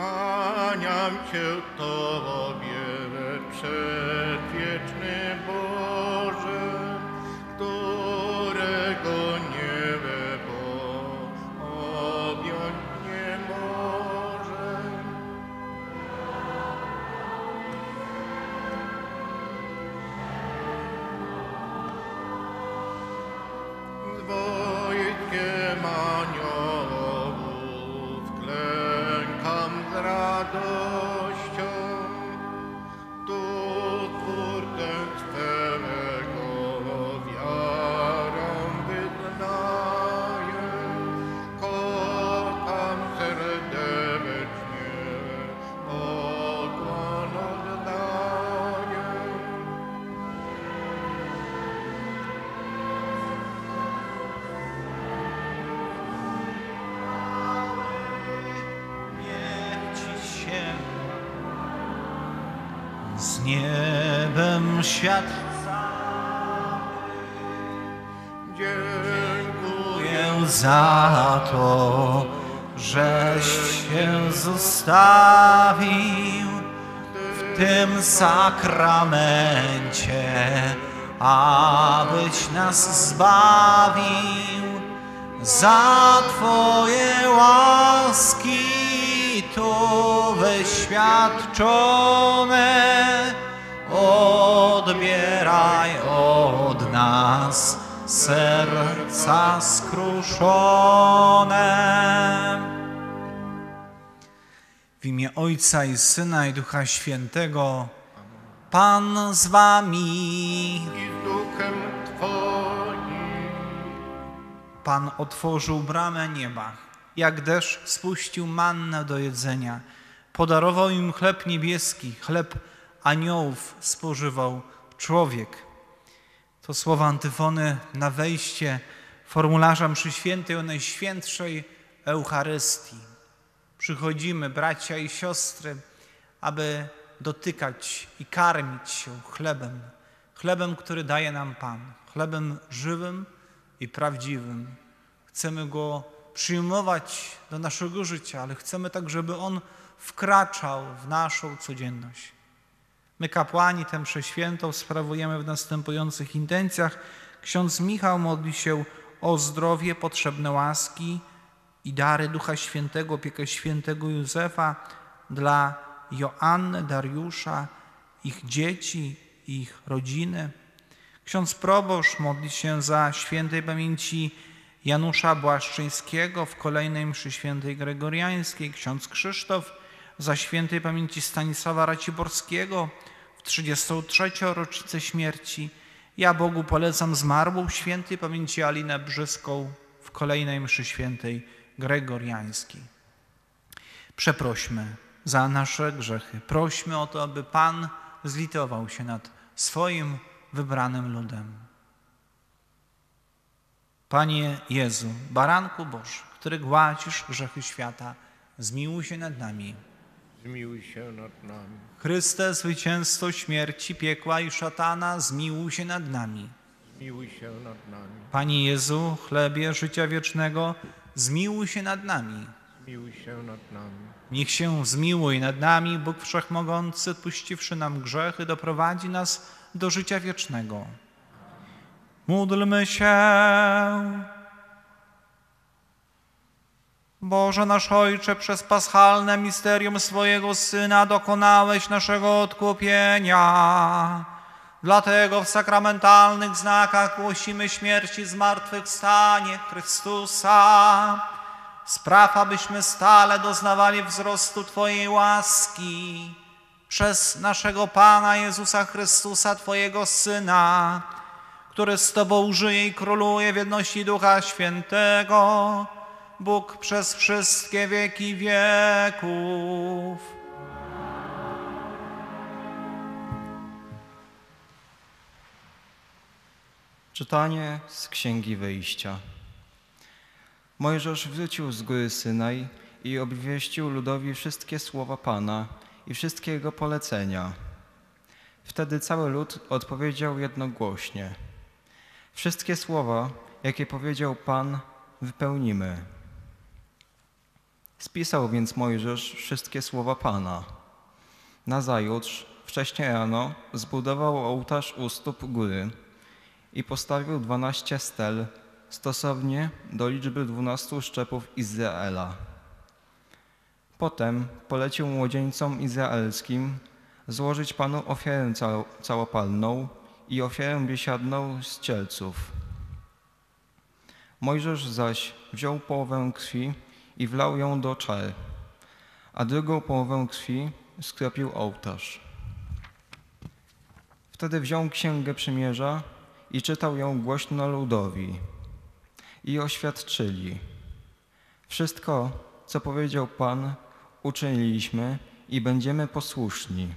Kłaniam się Tobie, przedwieczny Boże, którego niebo objąć nie może. Z wojskiem aniołów klękam z radością, tu Twórcę swego wiarą wyznaję, kocham serdecznie, pokłon oddaję. Niech Ci się z niebem świat Dziękuję za to, żeś się zostawił w tym sakramencie, abyś nas zbawił. Za Twoje łaski tu wyświadczone, odbieraj od nas serca skruszone. W imię Ojca i Syna i Ducha Świętego, Pan z Wami. i z duchem Twoim. Pan otworzył bramę nieba, jak deszcz spuścił mannę do jedzenia. Podarował im chleb niebieski, chleb aniołów spożywał człowiek. To słowa antyfony na wejście formularza mszy świętej o Najświętszej Eucharystii. Przychodzimy, bracia i siostry, aby dotykać i karmić się chlebem. Chlebem, który daje nam Pan. Chlebem żywym i prawdziwym. Chcemy Go przyjmować do naszego życia, ale chcemy tak, żeby On wkraczał w naszą codzienność. My, kapłani, tę mszę świętą sprawujemy w następujących intencjach. Ksiądz Michał modli się o zdrowie, potrzebne łaski i dary Ducha Świętego, opiekę świętego Józefa dla Joanny, Dariusza, ich dzieci, ich rodziny. Ksiądz proboszcz modli się za świętej pamięci Janusza Błaszczyńskiego w kolejnej mszy świętej gregoriańskiej. Ksiądz Krzysztof za świętej pamięci Stanisława Raciborskiego w 33. rocznicę śmierci. Ja Bogu polecam zmarłą świętej pamięci Alinę Brzyską w kolejnej mszy świętej gregoriańskiej. Przeprośmy za nasze grzechy. Prośmy o to, aby Pan zlitował się nad swoim wybranym ludem. Panie Jezu, Baranku Boży, który gładzisz grzechy świata, zmiłuj się nad nami. Zmiłuj się nad nami. Chryste, zwycięstwo śmierci, piekła i szatana, zmiłuj się nad nami. Zmiłuj się nad nami. Panie Jezu, chlebie życia wiecznego, zmiłuj się nad nami. Zmiłuj się nad nami. Niech się zmiłuje nad nami Bóg Wszechmogący, odpuściwszy nam grzechy, doprowadzi nas do życia wiecznego. Módlmy się. Boże nasz Ojcze, przez paschalne misterium swojego Syna dokonałeś naszego odkupienia. Dlatego w sakramentalnych znakach głosimy śmierć i zmartwychwstanie Chrystusa. Spraw, abyśmy stale doznawali wzrostu Twojej łaski przez naszego Pana Jezusa Chrystusa, Twojego Syna, który z Tobą żyje i króluje w jedności Ducha Świętego, Bóg przez wszystkie wieki wieków. Czytanie z Księgi Wyjścia. Mojżesz wrócił z góry Synaj i obwieścił ludowi wszystkie słowa Pana i wszystkie Jego polecenia. Wtedy cały lud odpowiedział jednogłośnie: wszystkie słowa, jakie powiedział Pan, wypełnimy. Spisał więc Mojżesz wszystkie słowa Pana. Nazajutrz, wcześnie rano, zbudował ołtarz u stóp góry i postawił 12 stel, stosownie do liczby 12 szczepów Izraela. Potem polecił młodzieńcom izraelskim złożyć Panu ofiarę całopalną i ofiarę biesiadną z cielców. Mojżesz zaś wziął połowę krwi i wlał ją do czar, a drugą połowę krwi skropił ołtarz. Wtedy wziął Księgę Przymierza i czytał ją głośno ludowi. I oświadczyli: wszystko, co powiedział Pan, uczyniliśmy i będziemy posłuszni.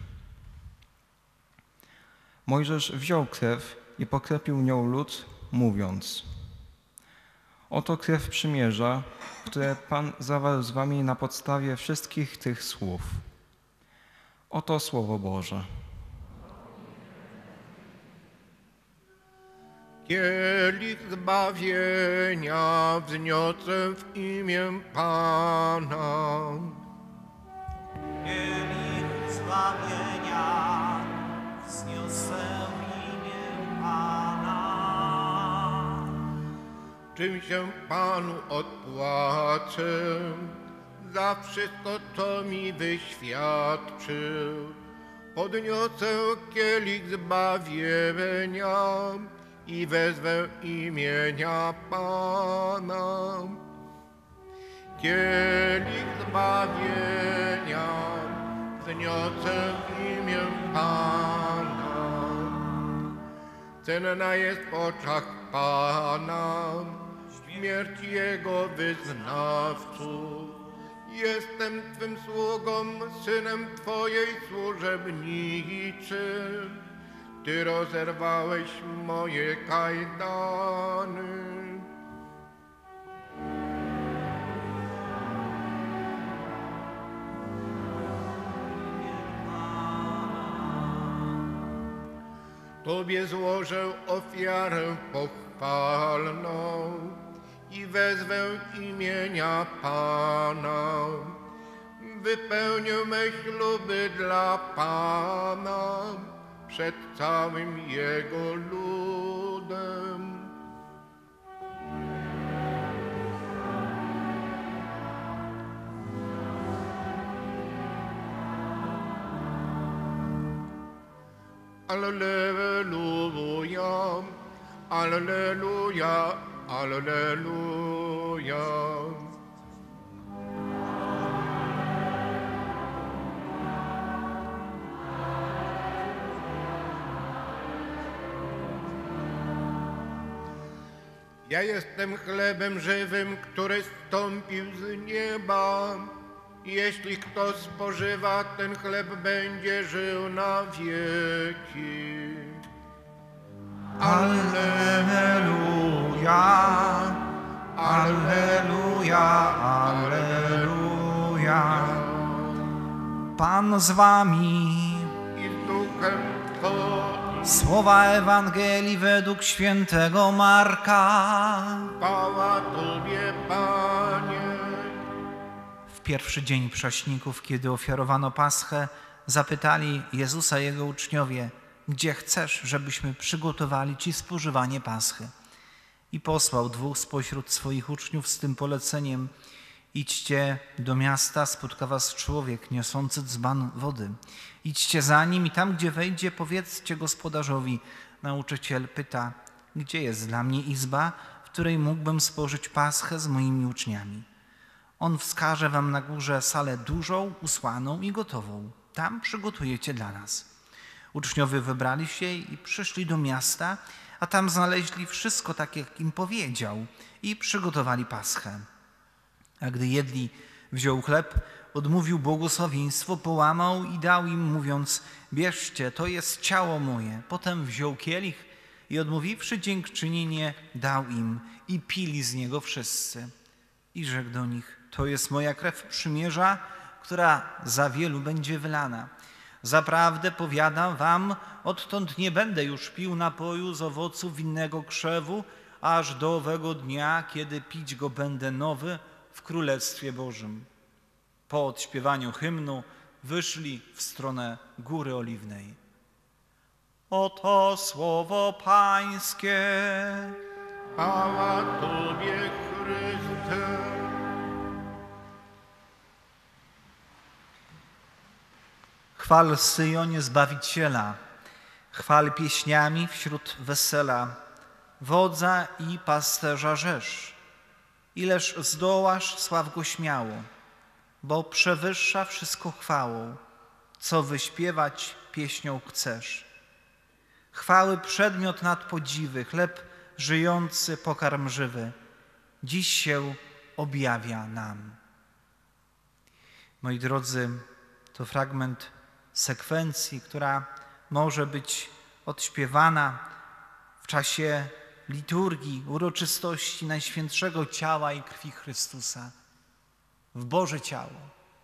Mojżesz wziął krew i pokropił nią lud, mówiąc: oto krew przymierza, które Pan zawarł z wami na podstawie wszystkich tych słów. Oto Słowo Boże. Kielich zbawienia wzniosę w imię Pana. Kielich zbawienia wzniosę w imię Pana. Czym się Panu odpłacę za wszystko, co mi wyświadczył. Podniosę kielich zbawienia i wezwę imienia Pana. Kielich zbawienia wzniosę w imię Pana. Cenna jest w oczach Pana śmierć Jego wyznawców. Jestem Twym sługą, synem Twojej służebnicy. Ty rozerwałeś moje kajdany. Tobie złożę ofiarę pochwalną i wezwę imienia Pana. Wypełnię me śluby dla Pana przed całym Jego ludem. Alleluja, alleluja, alleluja. Ja jestem chlebem żywym, który zstąpił z nieba. Jeśli kto spożywa ten chleb, będzie żył na wieki. Alleluja, alleluja, alleluja. Pan z wami. I z duchem Twoim. Słowa Ewangelii według świętego Marka. Chwała Tobie, Panie. W pierwszy dzień Prześników, kiedy ofiarowano Paschę, zapytali Jezusa Jego uczniowie: gdzie chcesz, żebyśmy przygotowali Ci spożywanie Paschy? I posłał 2 spośród swoich uczniów z tym poleceniem: idźcie do miasta, spotka was człowiek niosący dzban wody. Idźcie za nim i tam, gdzie wejdzie, powiedzcie gospodarzowi: nauczyciel pyta, gdzie jest dla mnie izba, w której mógłbym spożyć Paschę z moimi uczniami. On wskaże wam na górze salę dużą, usłaną i gotową. Tam przygotujecie dla nas. Uczniowie wybrali się i przyszli do miasta, a tam znaleźli wszystko tak, jak im powiedział, i przygotowali Paschę. A gdy jedli, wziął chleb, odmówił błogosławieństwo, połamał i dał im, mówiąc: bierzcie, to jest ciało moje. Potem wziął kielich i odmówiwszy dziękczynienie, dał im i pili z niego wszyscy. I rzekł do nich: to jest moja krew przymierza, która za wielu będzie wylana. Zaprawdę powiadam wam, odtąd nie będę już pił napoju z owoców winnego krzewu, aż do owego dnia, kiedy pić go będę nowy w Królestwie Bożym. po odśpiewaniu hymnu wyszli w stronę Góry Oliwnej. Oto słowo Pańskie. Chwała Tobie, Chryste. Chwal Syjonie Zbawiciela, chwal pieśniami wśród wesela, wodza i pasterza rzesz. Ileż zdołasz, sław go śmiało, bo przewyższa wszystko chwałą, co wyśpiewać pieśnią chcesz. Chwały przedmiot nad podziwy, chleb żyjący, pokarm żywy, dziś się objawia nam. Moi drodzy, to fragment sekwencji, która może być odśpiewana w czasie liturgii, uroczystości Najświętszego Ciała i Krwi Chrystusa, w Boże Ciało.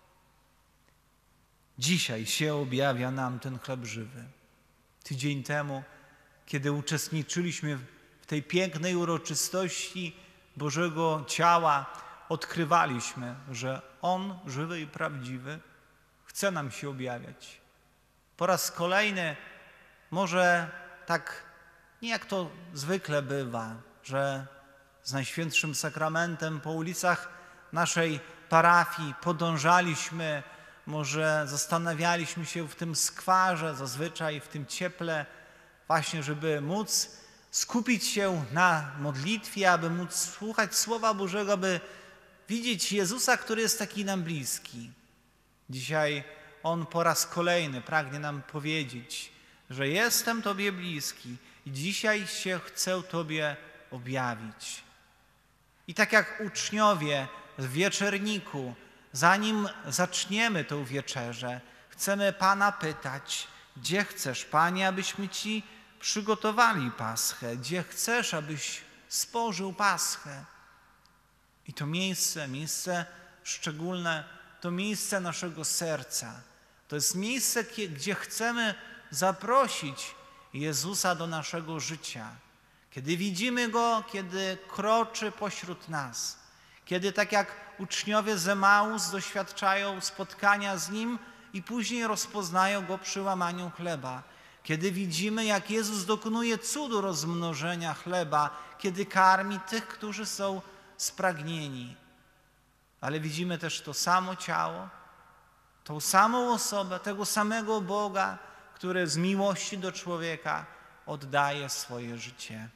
Dzisiaj się objawia nam ten chleb żywy. Tydzień temu, kiedy uczestniczyliśmy w tej pięknej uroczystości Bożego Ciała, odkrywaliśmy, że On, żywy i prawdziwy, chce nam się objawiać. Po raz kolejny, może tak nie jak to zwykle bywa, że z Najświętszym Sakramentem po ulicach naszej parafii podążaliśmy, może zastanawialiśmy się w tym skwarze, zazwyczaj w tym cieple, właśnie żeby móc skupić się na modlitwie, aby móc słuchać Słowa Bożego, aby widzieć Jezusa, który jest taki nam bliski. Dzisiaj On po raz kolejny pragnie nam powiedzieć, że jestem Tobie bliski i dzisiaj się chcę Tobie objawić. I tak jak uczniowie w wieczerniku, zanim zaczniemy tę wieczerzę, chcemy Pana pytać, gdzie chcesz, Panie, abyśmy Ci przygotowali Paschę, gdzie chcesz, abyś spożył Paschę. I to miejsce szczególne, to miejsce naszego serca. To jest miejsce, gdzie chcemy zaprosić Jezusa do naszego życia. Kiedy widzimy Go, kiedy kroczy pośród nas, kiedy tak jak uczniowie z Emaus doświadczają spotkania z Nim i później rozpoznają Go przy łamaniu chleba. Kiedy widzimy, jak Jezus dokonuje cudu rozmnożenia chleba, kiedy karmi tych, którzy są spragnieni. Ale widzimy też to samo ciało, tą samą osobę, tego samego Boga, który z miłości do człowieka oddaje swoje życie.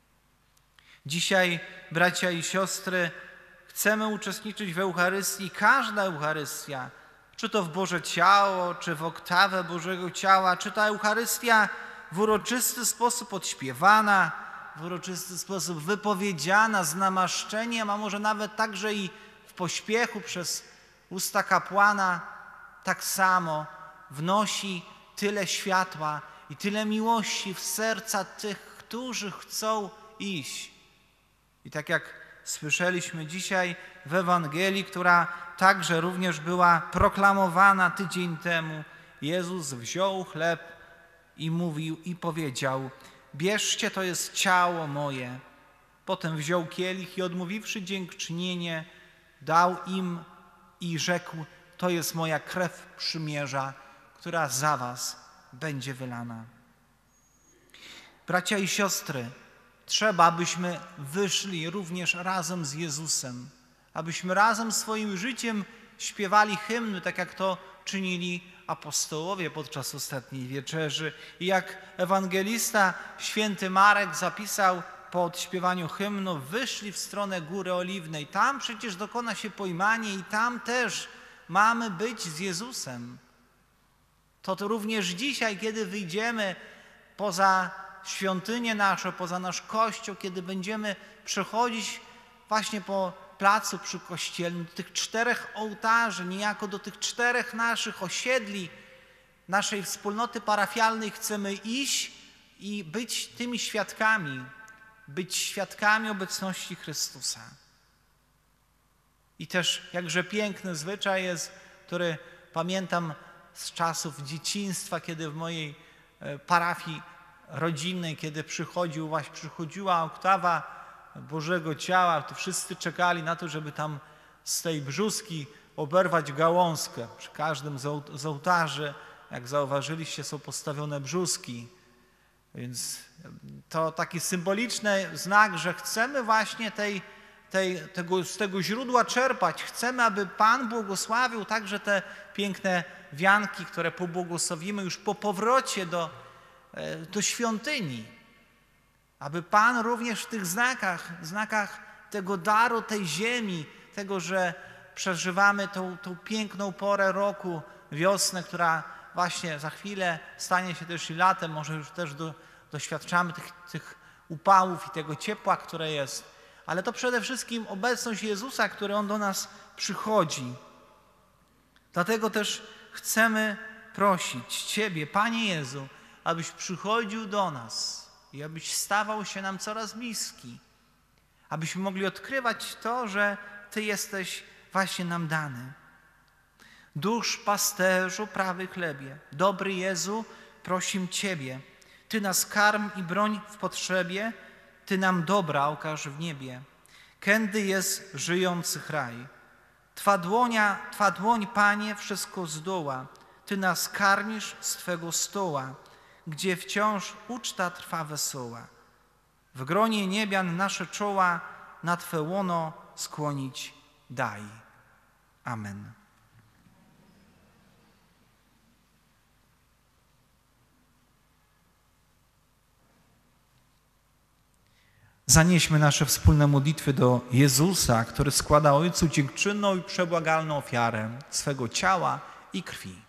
Dzisiaj, bracia i siostry, chcemy uczestniczyć w Eucharystii. Każda Eucharystia, czy to w Boże Ciało, czy w oktawę Bożego Ciała, czy ta Eucharystia w uroczysty sposób odśpiewana, w uroczysty sposób wypowiedziana z namaszczeniem, a może nawet także i w pośpiechu przez usta kapłana, tak samo wnosi tyle światła i tyle miłości w serca tych, którzy chcą iść. I tak jak słyszeliśmy dzisiaj w Ewangelii, która także również była proklamowana tydzień temu, Jezus wziął chleb i mówił i powiedział: bierzcie, to jest ciało moje. Potem wziął kielich i odmówiwszy dziękczynienie, dał im i rzekł: to jest moja krew przymierza, która za was będzie wylana. Bracia i siostry, trzeba, abyśmy wyszli również razem z Jezusem, abyśmy razem swoim życiem śpiewali hymny, tak jak to czynili apostołowie podczas ostatniej wieczerzy. I jak ewangelista święty Marek zapisał po odśpiewaniu hymnu, wyszli w stronę Góry Oliwnej. Tam przecież dokona się pojmanie i tam też mamy być z Jezusem. To również dzisiaj, kiedy wyjdziemy poza świątynię naszą, poza nasz kościół, kiedy będziemy przechodzić właśnie po placu przykościelnym, do tych 4 ołtarzy, niejako do tych 4 naszych osiedli, naszej wspólnoty parafialnej, chcemy iść i być tymi świadkami, być świadkami obecności Chrystusa. I też jakże piękny zwyczaj jest, który pamiętam z czasów dzieciństwa, kiedy w mojej parafii rodzinnej, kiedy przychodziła oktawa Bożego Ciała, to wszyscy czekali na to, żeby tam z tej brzózki oberwać gałązkę. Przy każdym z ołtarzy, jak zauważyliście, są postawione brzuski. Więc to taki symboliczny znak, że chcemy właśnie z tego źródła czerpać. Chcemy, aby Pan błogosławił także te piękne wianki, które pobłogosławimy już po powrocie do świątyni. Aby Pan również w tych znakach tego daru, tej ziemi, tego, że przeżywamy tą piękną porę roku, wiosnę, która właśnie za chwilę stanie się też i latem, może już też doświadczamy tych upałów i tego ciepła, które jest, ale to przede wszystkim obecność Jezusa, który On do nas przychodzi. Dlatego też chcemy prosić Ciebie, Panie Jezu, abyś przychodził do nas i abyś stawał się nam coraz bliski, abyśmy mogli odkrywać to, że Ty jesteś właśnie nam dany. Dusz pasterzu, prawy chlebie, dobry Jezu, prosim Ciebie, Ty nas karm i broń w potrzebie, Ty nam dobra okaż w niebie. Kędy jest żyjących raj. Twa dłoń, Panie, wszystko zdoła. Ty nas karmisz z Twego stoła, gdzie wciąż uczta trwa wesoła. W gronie niebian nasze czoła na Twe łono skłonić daj. Amen. Zanieśmy nasze wspólne modlitwy do Jezusa, który składa Ojcu dziękczynną i przebłagalną ofiarę swego ciała i krwi.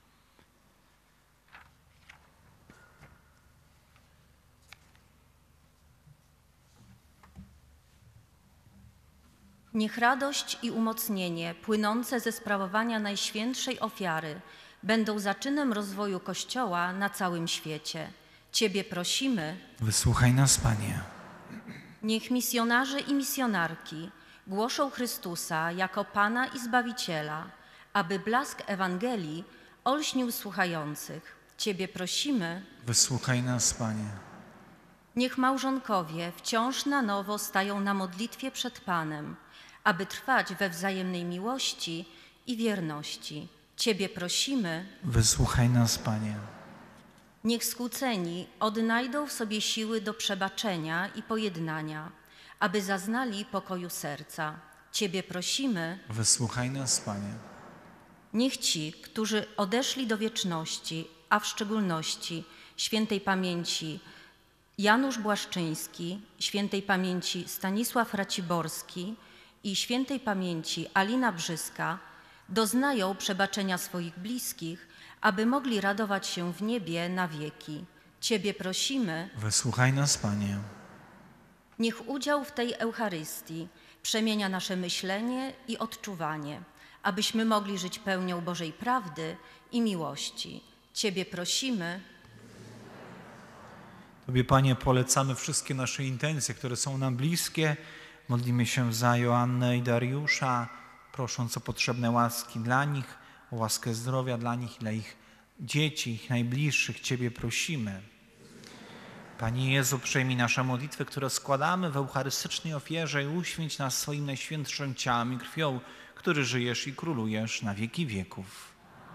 Niech radość i umocnienie płynące ze sprawowania Najświętszej Ofiary będą zaczynem rozwoju Kościoła na całym świecie. Ciebie prosimy. Wysłuchaj nas, Panie. Niech misjonarze i misjonarki głoszą Chrystusa jako Pana i Zbawiciela, aby blask Ewangelii olśnił słuchających. Ciebie prosimy. Wysłuchaj nas, Panie. Niech małżonkowie wciąż na nowo stają na modlitwie przed Panem, aby trwać we wzajemnej miłości i wierności. Ciebie prosimy. Wysłuchaj nas, Panie. Niech skłóceni odnajdą w sobie siły do przebaczenia i pojednania, aby zaznali pokoju serca. Ciebie prosimy. Wysłuchaj nas, Panie. Niech ci, którzy odeszli do wieczności, a w szczególności świętej pamięci Janusz Błaszczyński, świętej pamięci Stanisław Raciborski i świętej pamięci Alina Brzyska, doznają przebaczenia swoich bliskich, aby mogli radować się w niebie na wieki. Ciebie prosimy. Wysłuchaj nas, Panie. Niech udział w tej Eucharystii przemienia nasze myślenie i odczuwanie, abyśmy mogli żyć pełnią Bożej prawdy i miłości. Ciebie prosimy. Tobie, Panie, polecamy wszystkie nasze intencje, które są nam bliskie. Modlimy się za Joannę i Dariusza, prosząc o potrzebne łaski dla nich, o łaskę zdrowia dla nich i dla ich dzieci, ich najbliższych. Ciebie prosimy. Panie Jezu, przyjmij nasze modlitwy, które składamy w eucharystycznej ofierze i uświęć nas swoim najświętszym ciałem i krwią, który żyjesz i królujesz na wieki wieków.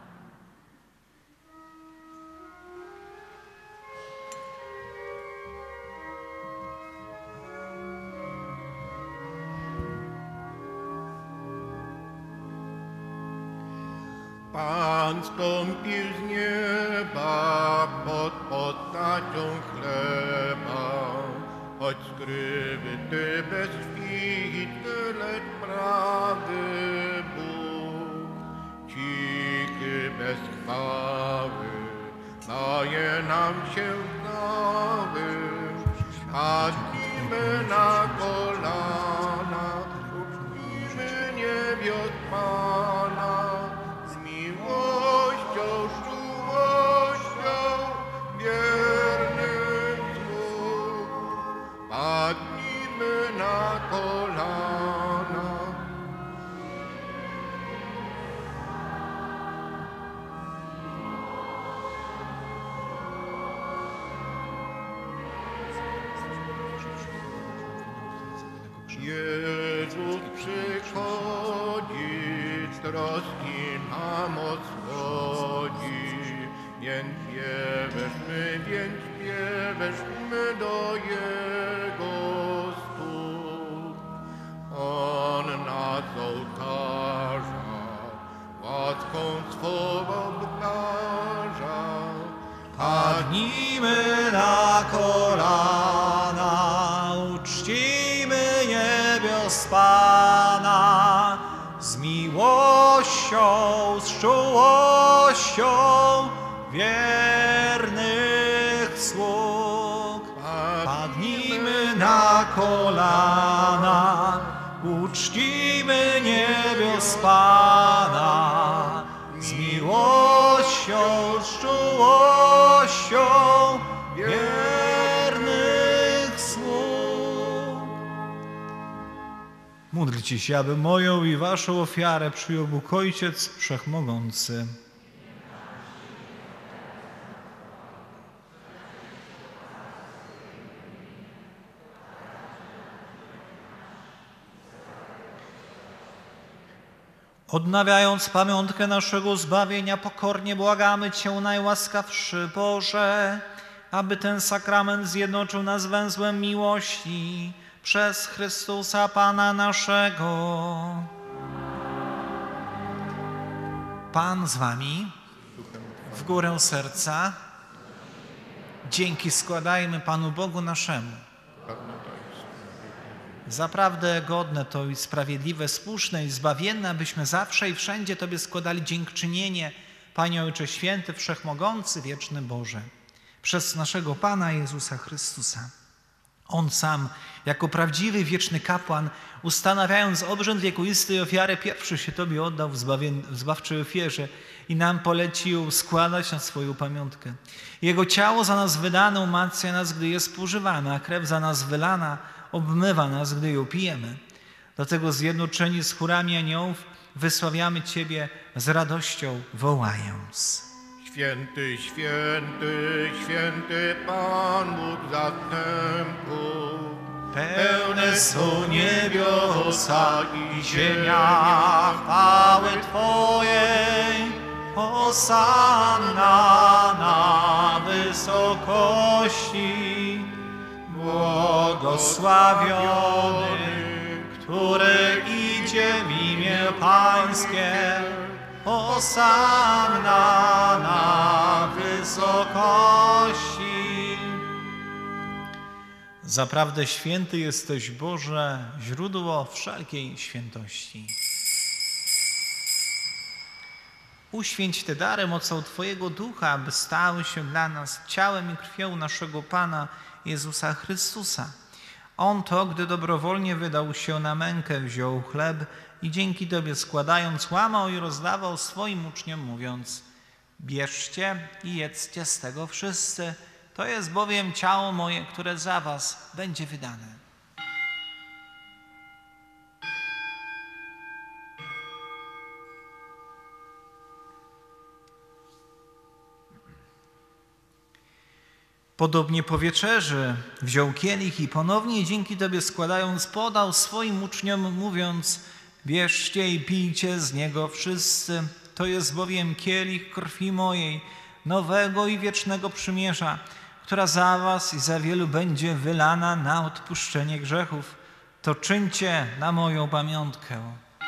Pan stąpił z nieba pod postacią chleba, choć skryty bez kwity, lecz prawy Bóg, cichy bez chwały, daje nam się znały. Padnijmy na kolana, uczcijmy niebios Pana, z miłością, z czułością, wiernym sług. Padnijmy na kolana. Więc śpieweszmy do Jego stóp. On nas ołtarza łaską swą obdarza. Padnijmy na kolana, uczcimy niebios Pana z miłością, z czułością wiernych sług. Padnijmy na kolana, uczcimy niebios Pana z miłością, z czułością wiernych sług. Módlcie się, aby moją i waszą ofiarę przyjął Bóg Ojciec Wszechmogący. Odnawiając pamiątkę naszego zbawienia, pokornie błagamy Cię, najłaskawszy Boże, aby ten sakrament zjednoczył nas węzłem miłości przez Chrystusa Pana naszego. Pan z wami, w górę serca. Dzięki składajmy Panu Bogu naszemu. Zaprawdę godne to i sprawiedliwe, słuszne i zbawienne, abyśmy zawsze i wszędzie Tobie składali dziękczynienie, Panie Ojcze Święty, Wszechmogący, Wieczny Boże, przez naszego Pana Jezusa Chrystusa. On sam, jako prawdziwy, wieczny kapłan, ustanawiając obrzęd wiekuistej ofiary, pierwszy się Tobie oddał w zbawczej ofierze i nam polecił składać na swoją pamiątkę. Jego ciało za nas wydane umacnia nas, gdy je spożywamy, a krew za nas wylana obmywa nas, gdy ją pijemy. Dlatego zjednoczeni z chórami aniołów wysławiamy Ciebie z radością, wołając: Święty, święty, święty Pan Bóg zastępów. Pełne są niebiosa i ziemia chwały Twojej. Hosanna na wysokości. Błogosławiony, który idzie w imię Pańskie. Hosanna na wysokości. Zaprawdę święty jesteś, Boże, źródło wszelkiej świętości. Uświęć te dary mocą Twojego Ducha, aby stały się dla nas ciałem i krwią naszego Pana Jezusa Chrystusa. On to, gdy dobrowolnie wydał się na mękę, wziął chleb i dzięki Tobie składając, łamał i rozdawał swoim uczniom, mówiąc: bierzcie i jedzcie z tego wszyscy, to jest bowiem ciało moje, które za was będzie wydane. Podobnie po wieczerzy wziął kielich i ponownie dzięki Tobie składając, podał swoim uczniom, mówiąc: bierzcie i pijcie z niego wszyscy, to jest bowiem kielich krwi mojej, nowego i wiecznego przymierza, która za was i za wielu będzie wylana na odpuszczenie grzechów. To czyńcie na moją pamiątkę.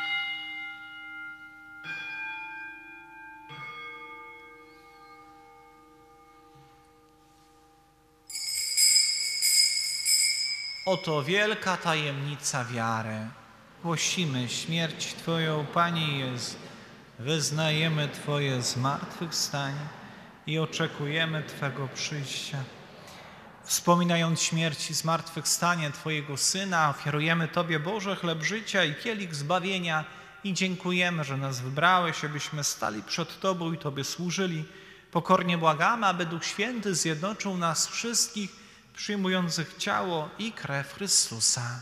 Oto wielka tajemnica wiary. Głosimy śmierć Twoją, Panie Jezu. Wyznajemy Twoje zmartwychwstanie i oczekujemy Twego przyjścia. Wspominając śmierć i zmartwychwstanie Twojego Syna, ofiarujemy Tobie, Boże, chleb życia i kielich zbawienia i dziękujemy, że nas wybrałeś, abyśmy stali przed Tobą i Tobie służyli. Pokornie błagamy, aby Duch Święty zjednoczył nas wszystkich, przyjmujących ciało i krew Chrystusa.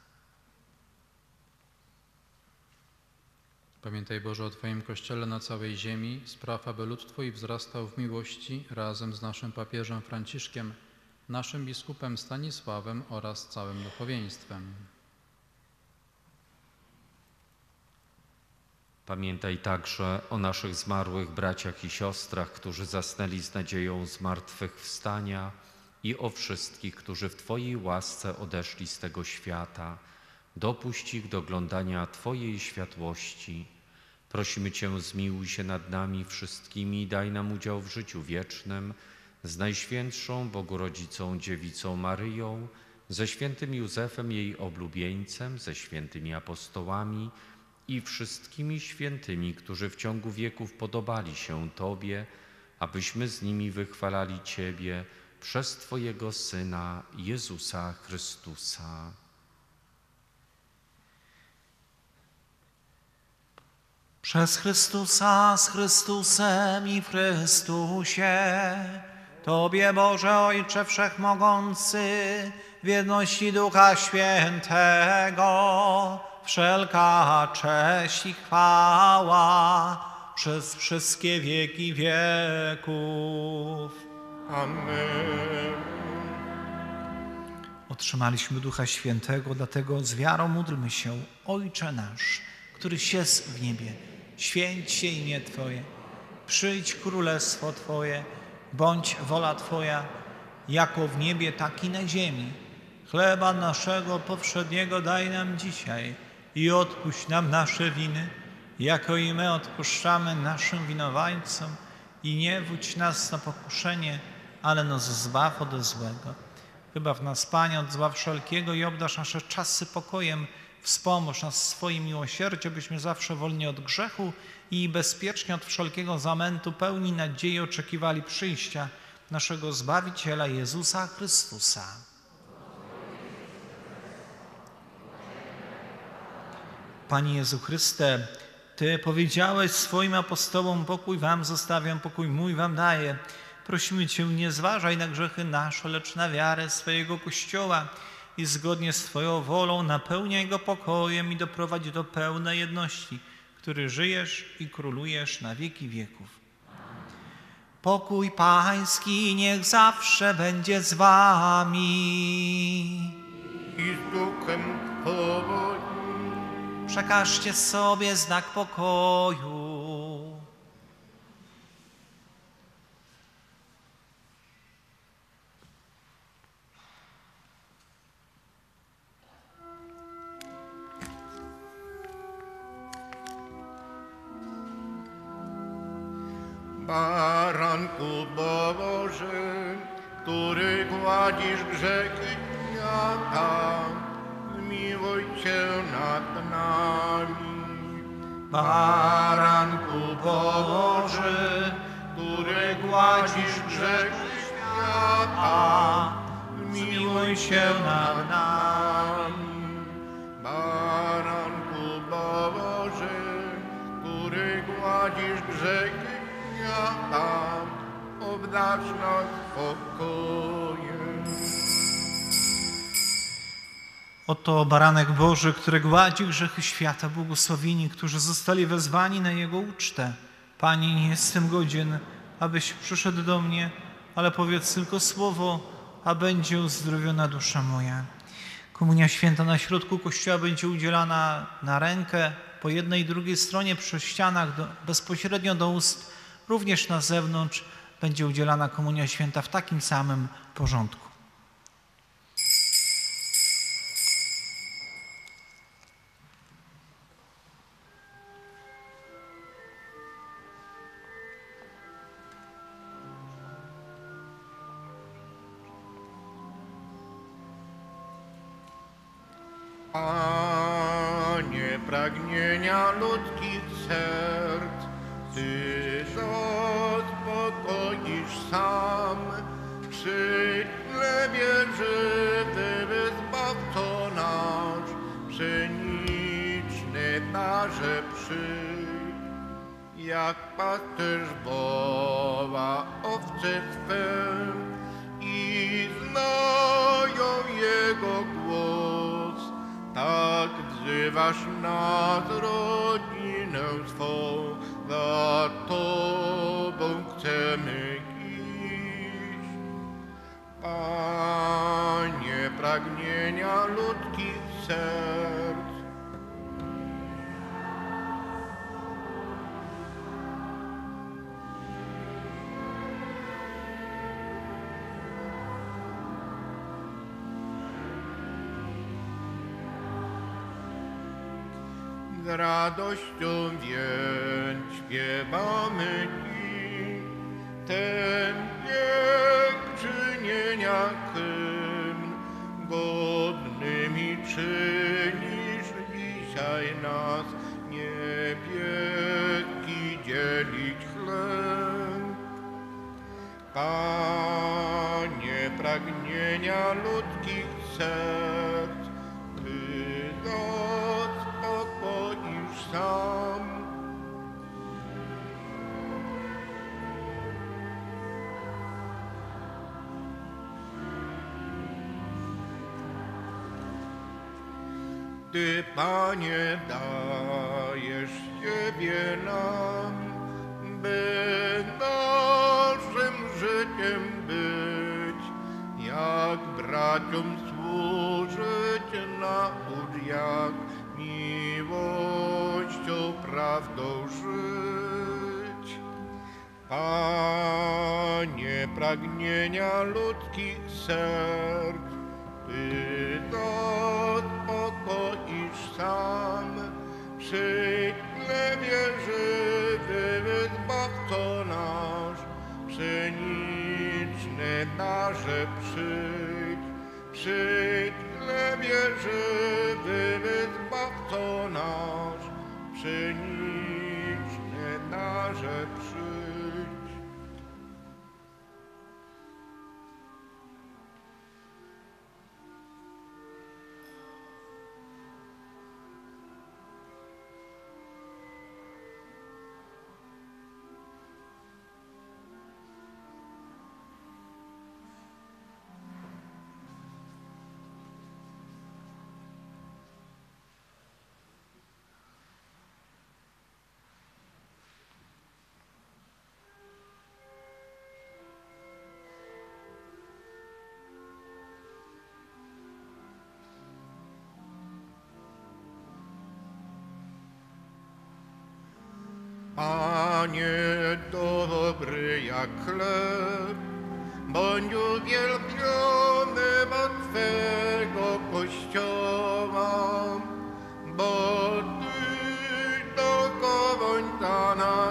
Pamiętaj, Boże, o Twoim Kościele na całej ziemi. Spraw, aby lud Twój wzrastał w miłości razem z naszym papieżem Franciszkiem, naszym biskupem Stanisławem oraz całym duchowieństwem. Pamiętaj także o naszych zmarłych braciach i siostrach, którzy zasnęli z nadzieją zmartwychwstania i o wszystkich, którzy w Twojej łasce odeszli z tego świata. Dopuść ich do oglądania Twojej światłości. Prosimy Cię, zmiłuj się nad nami wszystkimi i daj nam udział w życiu wiecznym z Najświętszą Bogu Rodzicą Dziewicą Maryją, ze świętym Józefem, jej oblubieńcem, ze świętymi apostołami i wszystkimi świętymi, którzy w ciągu wieków podobali się Tobie, abyśmy z nimi wychwalali Ciebie przez Twojego Syna Jezusa Chrystusa. Przez Chrystusa, z Chrystusem i w Chrystusie, Tobie, Boże Ojcze Wszechmogący, w jedności Ducha Świętego, wszelka cześć i chwała przez wszystkie wieki wieków. Amen. Otrzymaliśmy Ducha Świętego, dlatego z wiarą módlmy się. Ojcze nasz, któryś jest w niebie, święć się imię Twoje, przyjdź królestwo Twoje, bądź wola Twoja, jako w niebie, tak i na ziemi. Chleba naszego powszedniego daj nam dzisiaj i odpuść nam nasze winy, jako i my odpuszczamy naszym winowajcom. I nie wódź nas na pokuszenie, ale nas zbaw ode złego. Wybaw nas, Panie, od zła wszelkiego i obdarz nasze czasy pokojem. Wspomóż nas swoim miłosierdziem, byśmy zawsze wolni od grzechu i bezpiecznie od wszelkiego zamętu, pełni nadziei oczekiwali przyjścia naszego Zbawiciela Jezusa Chrystusa. Panie Jezu Chryste, Ty powiedziałeś swoim apostołom: pokój wam zostawiam, pokój mój wam daję. Prosimy Cię, nie zważaj na grzechy nasze, lecz na wiarę swojego Kościoła i zgodnie z Twoją wolą napełniaj go pokojem i doprowadź do pełnej jedności, który żyjesz i królujesz na wieki wieków. Pokój Pański niech zawsze będzie z wami. I z duchem Twoim. Przekażcie sobie znak pokoju. Baranku Boży, który gładzisz grzechy świata, zmiłuj się nad nami. Baranku Boży, który gładzisz grzechy świata, zmiłuj się nad nami. Baranku Boży, który gładzisz grzechy świata, obdarz nas pokojem. Oto baranek Boży, który gładzi grzechy świata, błogosławieni, którzy zostali wezwani na Jego ucztę. Panie, nie jestem godzien, abyś przyszedł do mnie, ale powiedz tylko słowo, a będzie uzdrowiona dusza moja. Komunia Święta na środku Kościoła będzie udzielana na rękę, po jednej i drugiej stronie przy ścianach, bezpośrednio do ust, również na zewnątrz będzie udzielana Komunia Święta w takim samym porządku. Panie, pragnienia ludzkich serc, Ty zaspokoisz sam. Przy chlebie żywy Zbawco nasz, pszeniczny darze przyjdź. Jak pasterz woła owce swe i znają Jego głos, tak wzywasz nas, rodzinę swą, za Tobą chcemy iść. Panie, pragnienia ludzkich serc, Z radością więc śpiewamy Ci ten wiek czynienia hymn, godnymi czynisz dzisiaj nas niebieski dzielić chleb. Panie, pragnienia ludzkich serc, Ty zaspokoisz sam. Ty, Panie, dajesz siebie nam, by naszym życiem być, jak braciom służyć, naucz, jak miłością, prawdą żyć. Panie, pragnienia ludzkich serc, Ty zaspokoisz sam. Przyjdź, chlebie żywy, Zbawco nasz, pszeniczny darze przyjdź. Przyjdź, chlebie żywy, Zbawco nasz, pszeniczny darze przyjdź. Panie, dobry jak chleb, bądź uwielbiony od Twego Kościoła, bo Ty do końca nas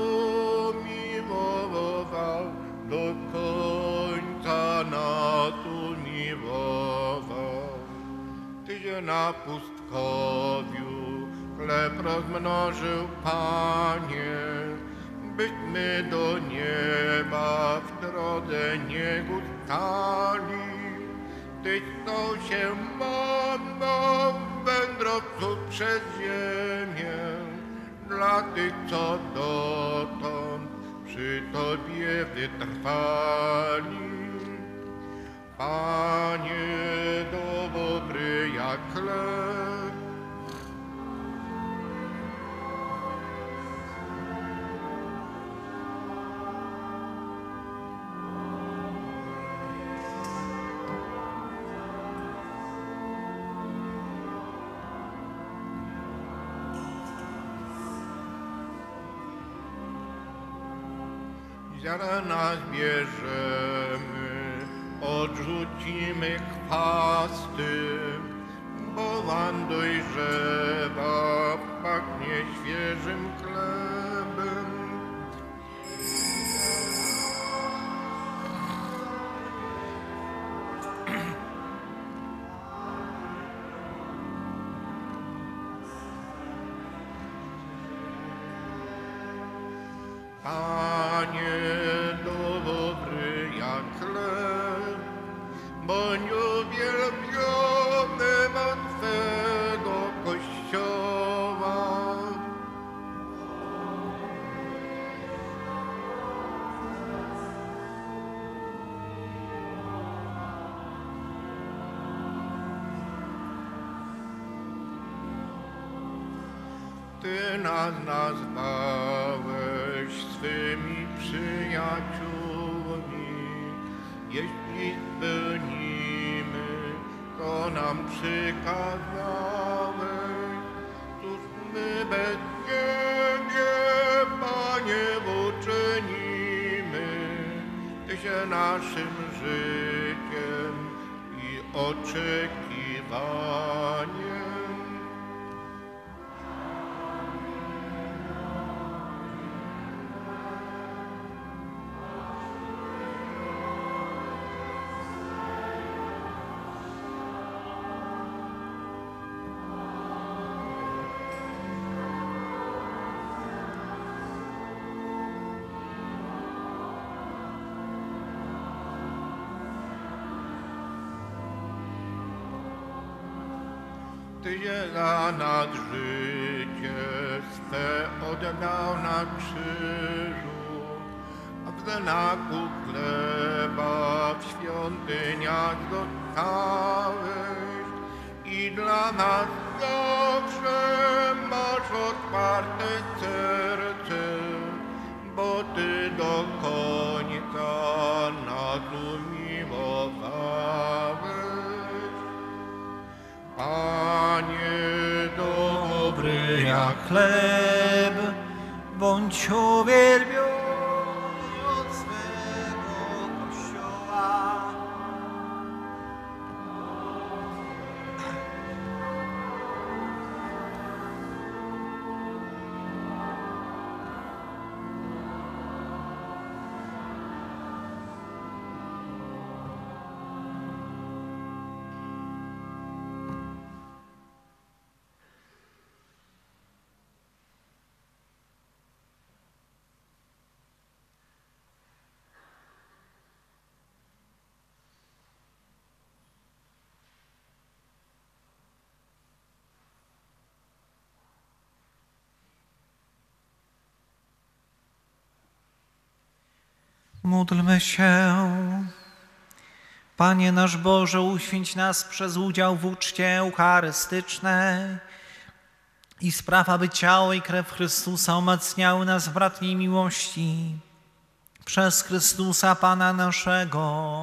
umiłował, do końca nas umiłował. Ty się na pustkowiu chleb rozmnożył, Panie, byśmy do nieba w drodze Niego stali. Tyś stał się manną wędrowców przez ziemię, dla tych, co dotąd przy Tobie wytrwali. Panie, dobry jak chleb, ziarna zbierzemy, odrzucimy chwasty, bo łan dojrzewa, pachnie świeżym chlebem. Panie, dobry jak chleb, bądź uwielbiony od Twego Kościoła. Ty nas nazwałeś swymi przyjaciółmi, jeśli spełnimy, co nam przykazałeś. Cóż my bez Ciebie, Panie, uczynimy? Ty się naszym życiem i oczekiwaniem. Tyś za nas życie swe oddał na krzyżu, a w znaku chleba w świątyniach zostałeś i dla nas zawsze masz otwarte serce, bo Ty do końca nas umiłowałeś. Panie dobry jak Chleb, bądź uwielbiony od swego Kościoła. Módlmy się. Panie nasz Boże, uświęć nas przez udział w uczcie eucharystycznej i spraw, aby ciało i krew Chrystusa umacniały nas w bratniej miłości. Przez Chrystusa Pana naszego.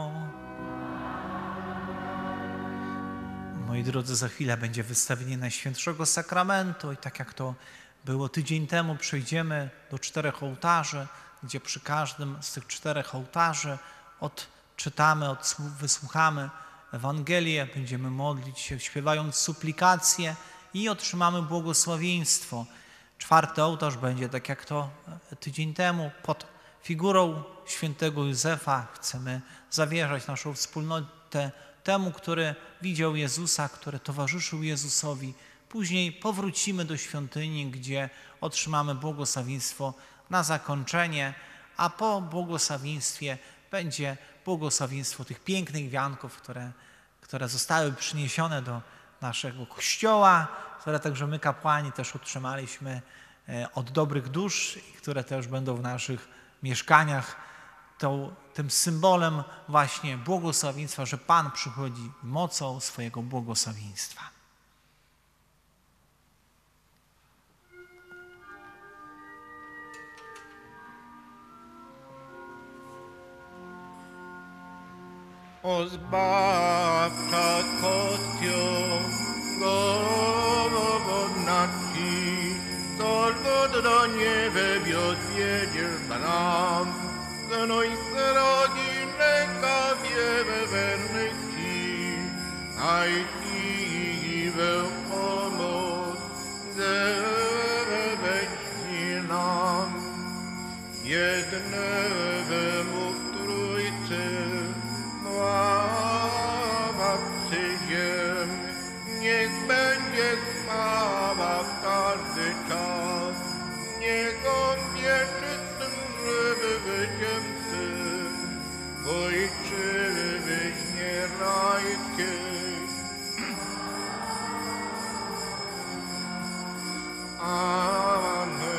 Moi drodzy, za chwilę będzie wystawienie Najświętszego Sakramentu i tak jak to było tydzień temu, przejdziemy do 4 ołtarzy, gdzie przy każdym z tych 4 ołtarzy odczytamy, wysłuchamy Ewangelię, będziemy modlić się, śpiewając suplikacje i otrzymamy błogosławieństwo. 4 ołtarz będzie, tak jak to tydzień temu, pod figurą świętego Józefa. Chcemy zawierzać naszą wspólnotę temu, który widział Jezusa, który towarzyszył Jezusowi. Później powrócimy do świątyni, gdzie otrzymamy błogosławieństwo na zakończenie, a po błogosławieństwie będzie błogosławieństwo tych pięknych wianków, które zostały przyniesione do naszego Kościoła, które także my, kapłani, też otrzymaliśmy od dobrych dusz i które też będą w naszych mieszkaniach tym symbolem właśnie błogosławieństwa, że Pan przychodzi mocą swojego błogosławieństwa. O zbawcza kotio, godna Ci, tylko do nieba odwiedziesz nam, znoj z rodzinę kawie wernych Ci, a Ci pomoc zeweź nam, jednemu w Trójcy, Władcy ziem, niech będzie sława w każdy czas, niech On wierzy tym żywy wyciemcy, Ojczyźnie rajskiej. Amen.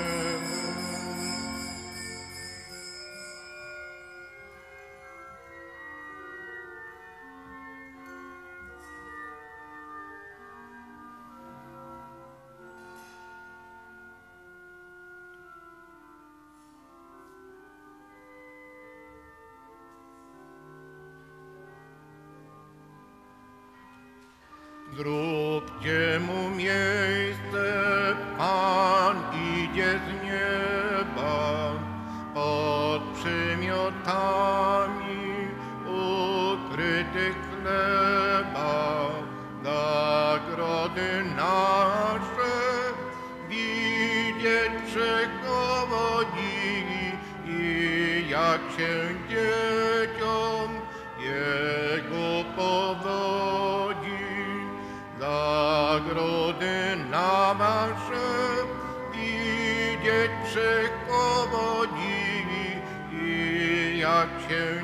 Zróbcie mu miejsce, Pan idzie z nieba, pod przymiotami ukrytych chleba. Nagrody nasze widzieć przechowodzi i jak się dzieciom Jego powodzi. Nagrody nasze widzieć przechowodzi i jak się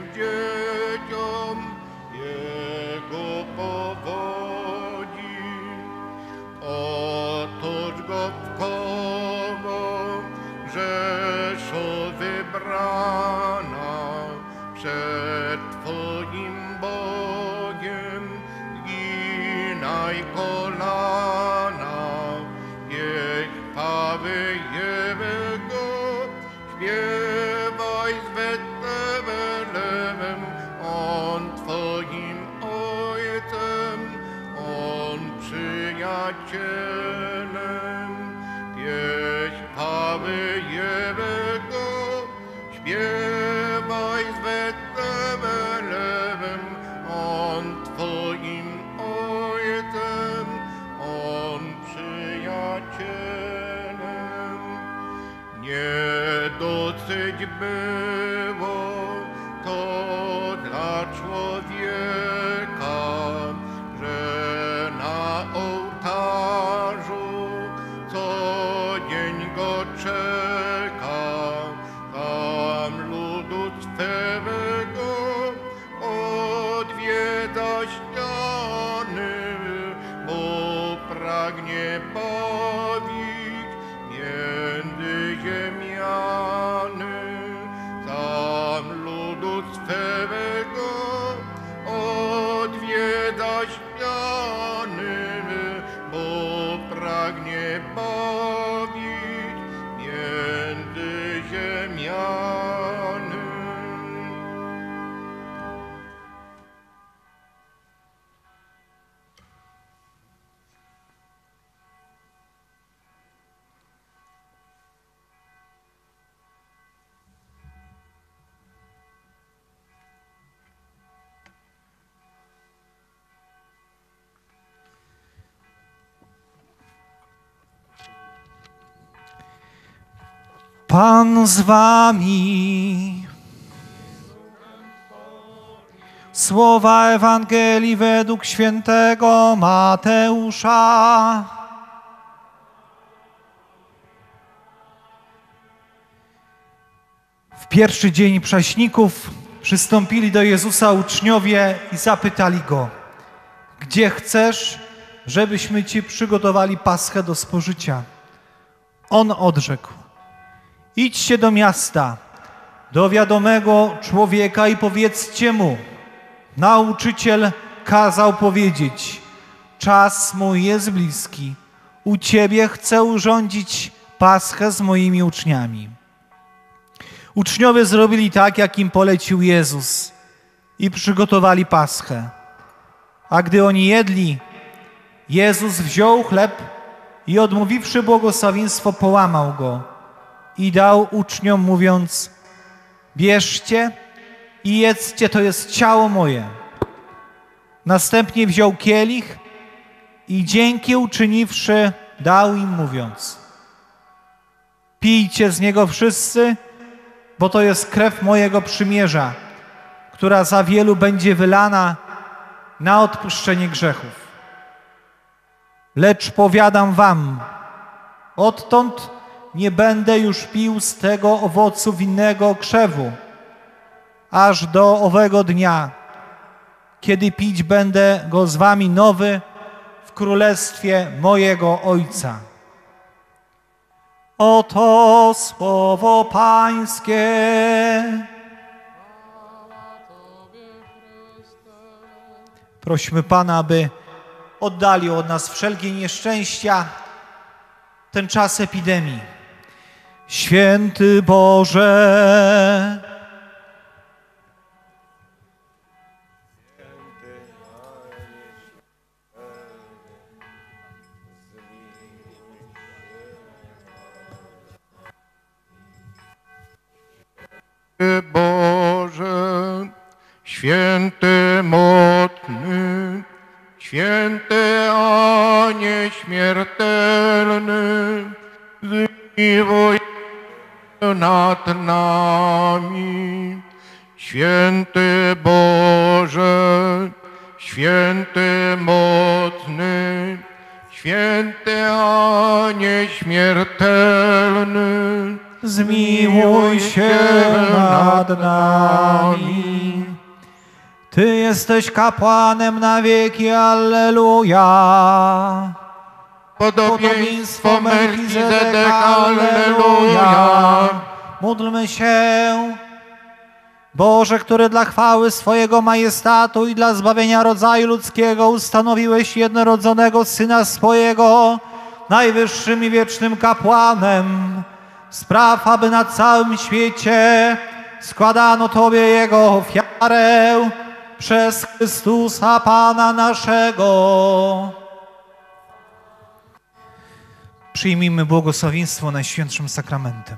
dzieciom Jego powodzi. przed Twoim Bogiem zginaj kolana, niech chwały Jego śpiewaj z Betlejem, On Twoim Ojcem, On przyjacielem. Pieśń chwały Jego śpiewaj z Betlejem, On Twoim Ojcem, On przyjacielem. Nie dosyć było to dla człowieka, że na ołtarzu co dzień go czeka. Tam ludu swego odwiedza ściany, bo pragnie bawić między ziemiany. Tam ludu swego odwiedza ściany, bo pragnie bawić między ziemiany. Pan z wami. Słowa Ewangelii według świętego Mateusza. W pierwszy dzień Prześników przystąpili do Jezusa uczniowie i zapytali Go: gdzie chcesz, żebyśmy Ci przygotowali paschę do spożycia? On odrzekł: idźcie do miasta, do wiadomego człowieka i powiedzcie mu: nauczyciel kazał powiedzieć, czas mój jest bliski, u Ciebie chcę urządzić paschę z moimi uczniami. Uczniowie zrobili tak, jak im polecił Jezus i przygotowali paschę. A gdy oni jedli, Jezus wziął chleb i odmówiwszy błogosławieństwo, połamał go i dał uczniom, mówiąc: bierzcie i jedzcie, to jest ciało moje. Następnie wziął kielich i dzięki uczyniwszy, dał im, mówiąc: pijcie z niego wszyscy, bo to jest krew mojego przymierza, która za wielu będzie wylana na odpuszczenie grzechów. Lecz powiadam wam, odtąd nie będę już pił z tego owocu winnego krzewu, aż do owego dnia, kiedy pić będę go z wami nowy w królestwie mojego Ojca. Oto słowo Pańskie. Prosimy Pana, aby oddalił od nas wszelkie nieszczęścia ten czas epidemii. Święty Boże, Boże, święty mocny, święty a nieśmiertelny, zmiłuj się nad nami. Święty Boże, święty mocny, święty a nieśmiertelny, zmiłuj się nad nami. Ty jesteś kapłanem na wieki, alleluja. Podobieństwo Melchizedeka, alleluja. Módlmy się. Boże, który dla chwały swojego majestatu i dla zbawienia rodzaju ludzkiego ustanowiłeś jednorodzonego Syna swojego najwyższym i wiecznym kapłanem, spraw, aby na całym świecie składano Tobie Jego ofiarę przez Chrystusa Pana naszego. Przyjmijmy błogosławieństwo Najświętszym Sakramentem.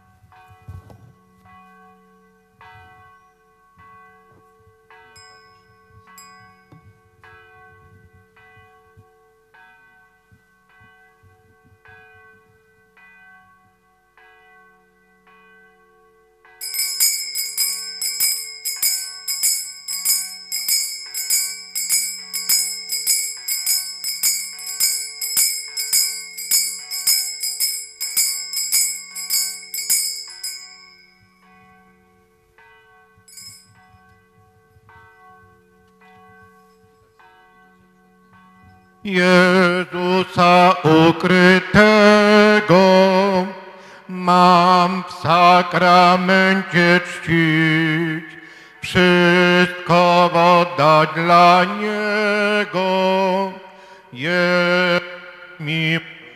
Jezusa ukrytego mam w sakramencie czcić, wszystko oddać dla Niego, jest mi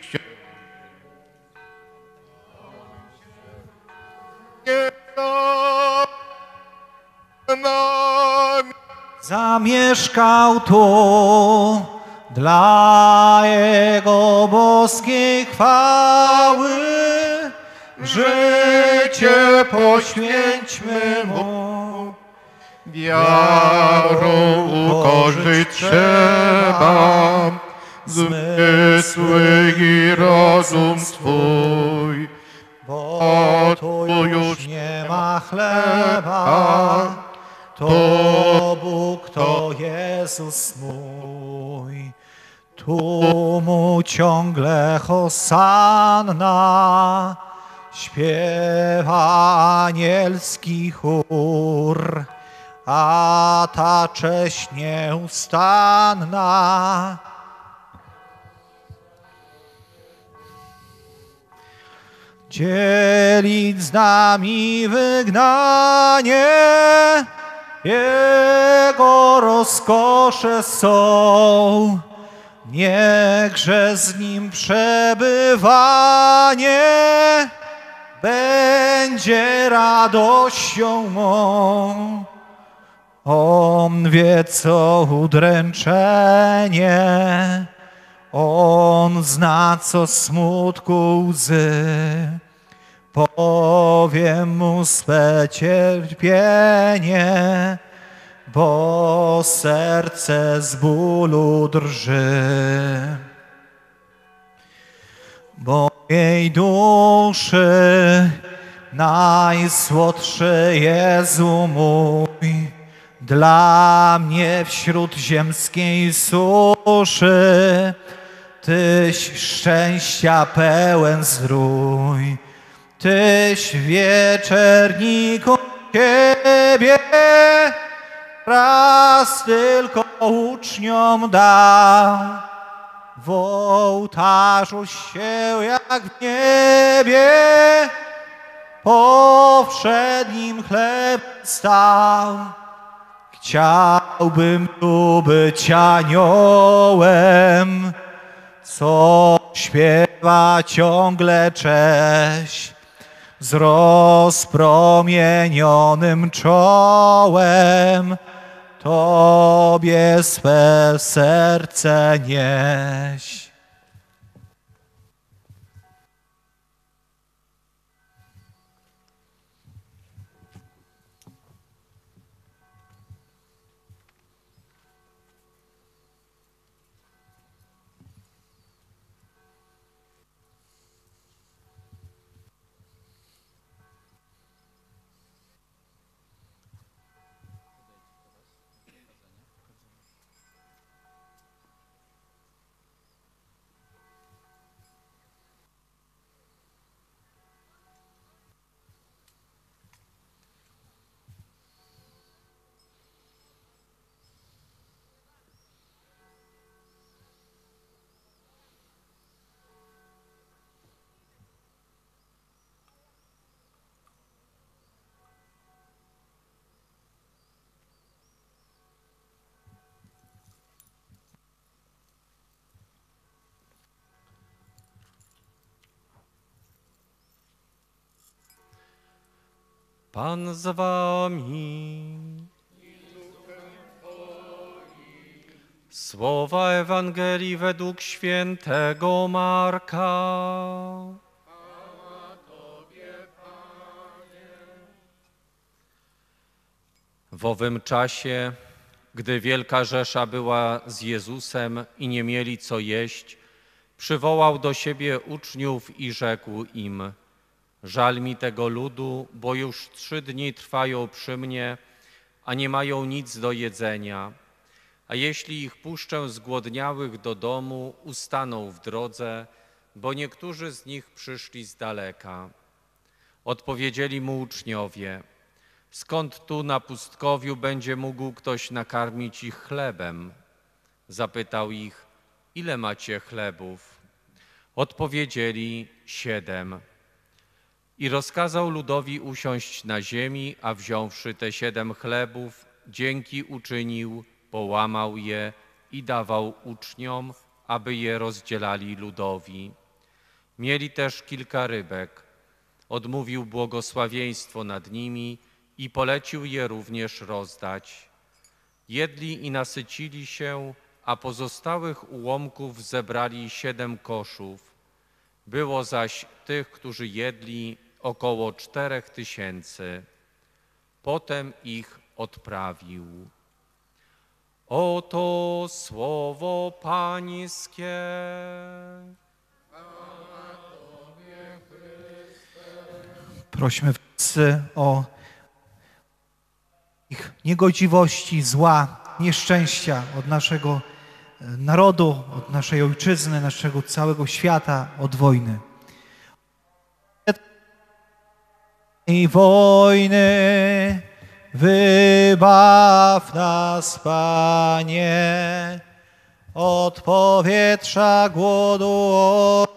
Zamieszkał tu dla Jego boskiej chwały, życie poświęćmy Mu. Wiarą ukorzyć trzeba zmysły i rozum swój, bo tu już nie ma chleba, to Bóg, to Jezus mój. Tu Mu ciągle hosanna, śpiewa anielski chór, a ta cześć nieustanna dzielić z nami wygnanie. Jego rozkosze są, niechże z Nim przebywanie będzie radością mą. On wie, co udręczenie, On zna, co smutku łzy. Powiem Mu swe cierpienie, bo serce z bólu drży. Mojej duszy najsłodszy Jezu mój, dla mnie wśród ziemskiej suszy Tyś szczęścia pełen zdrój. Tyś wieczerniku Ciebie raz tylko uczniom dał. W ołtarzu się jak w niebie powszednim chleb stał. Chciałbym tu być aniołem, co śpiewa ciągle cześć z rozpromienionym czołem. Tobie swe serce nieś. Pan z wami. Słowa Ewangelii według świętego Marka. W owym czasie, gdy wielka rzesza była z Jezusem i nie mieli co jeść, przywołał do siebie uczniów i rzekł im: żal mi tego ludu, bo już 3 dni trwają przy mnie, a nie mają nic do jedzenia. A jeśli ich puszczę zgłodniałych do domu, ustaną w drodze, bo niektórzy z nich przyszli z daleka. Odpowiedzieli mu uczniowie: skąd tu na pustkowiu będzie mógł ktoś nakarmić ich chlebem? Zapytał ich: ile macie chlebów? Odpowiedzieli: 7. I rozkazał ludowi usiąść na ziemi, a wziąwszy te 7 chlebów, dzięki uczynił, połamał je i dawał uczniom, aby je rozdzielali ludowi. Mieli też kilka rybek. Odmówił błogosławieństwo nad nimi i polecił je również rozdać. Jedli i nasycili się, a pozostałych ułomków zebrali 7 koszów. Było zaś tych, którzy jedli, około 4000. Potem ich odprawił. Oto słowo Pańskie. Prośmy wszyscy o ich niegodziwości, zła, nieszczęścia od naszego narodu, od naszej ojczyzny, naszego całego świata, od wojny. I wojny wybaw nas, Panie, od powietrza głodu.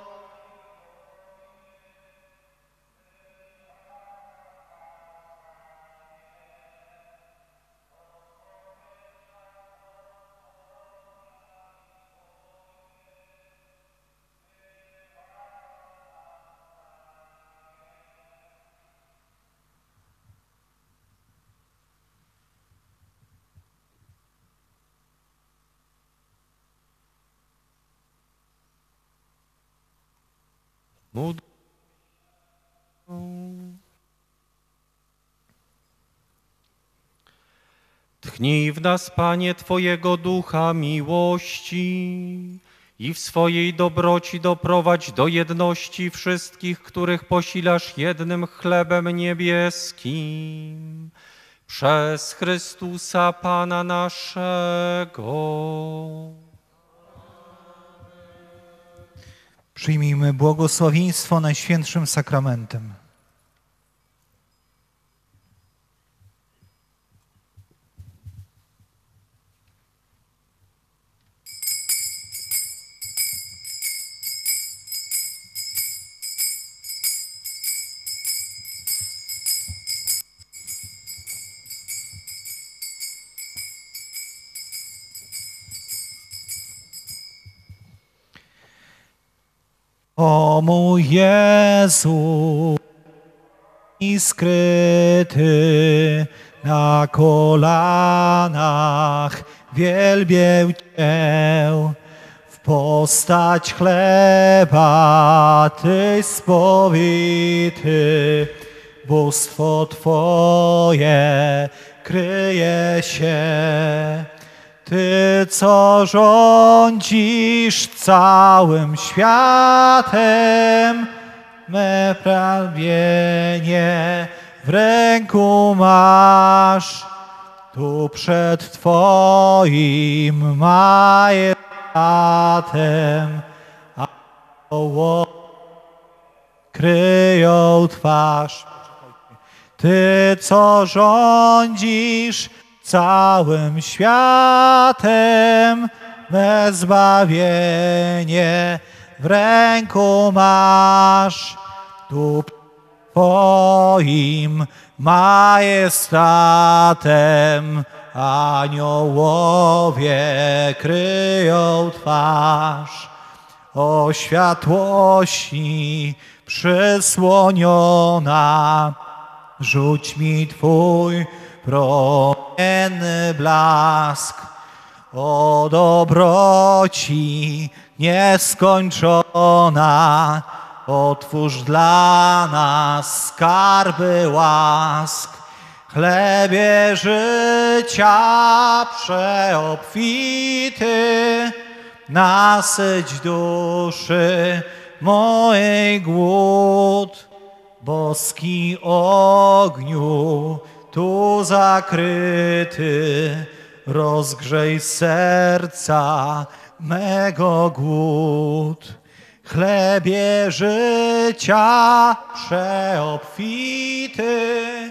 Tchnij w nas, Panie, Twojego ducha miłości i w swojej dobroci doprowadź do jedności wszystkich, których posilasz jednym chlebem niebieskim. Przez Chrystusa Pana naszego. Przyjmijmy błogosławieństwo Najświętszym Sakramentem. O mój Jezu, i skryty na kolanach wielbię Cię. W postać chleba Tyś spowity, bóstwo Twoje kryje się. Ty, co rządzisz całym światem, me prawienie w ręku masz. Tu przed Twoim majestatem aniołowie kryją twarz. Ty, co rządzisz całym światem, me zbawienie w ręku masz. Tu Twoim majestatem aniołowie kryją twarz. O światłości przysłoniona, rzuć mi Twój promienny blask. O dobroci nieskończona, otwórz dla nas skarby łask. Chlebie życia przeobfity, nasyć duszy mojej głód. Boski ogniu tu zakryty, rozgrzej serca mego głód. Chlebie życia przeobfity,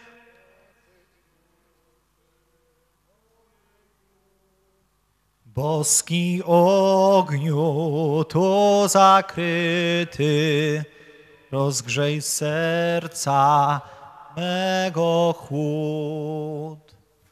boski ogniu tu zakryty, rozgrzej serca mego chłód.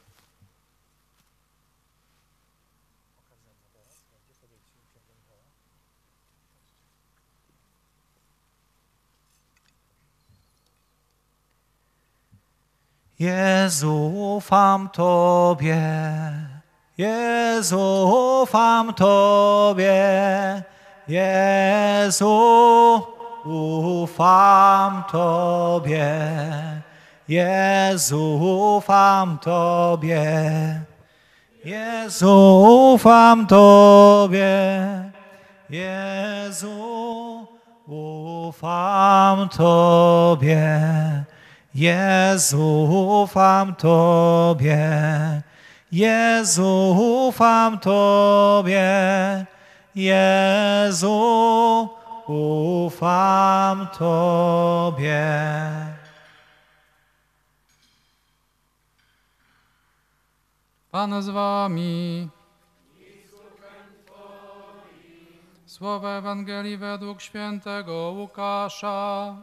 Jezu, ufam Tobie, Jezu, ufam Tobie, Jezu, ufam Tobie, Jezu, ufam Tobie, Jezu, ufam Tobie, Jezu, ufam Tobie, Jezu, ufam Tobie, Jezu, ufam Tobie, Jezu, ufam Tobie. Pan z wami. Słowo Ewangelii według świętego Łukasza.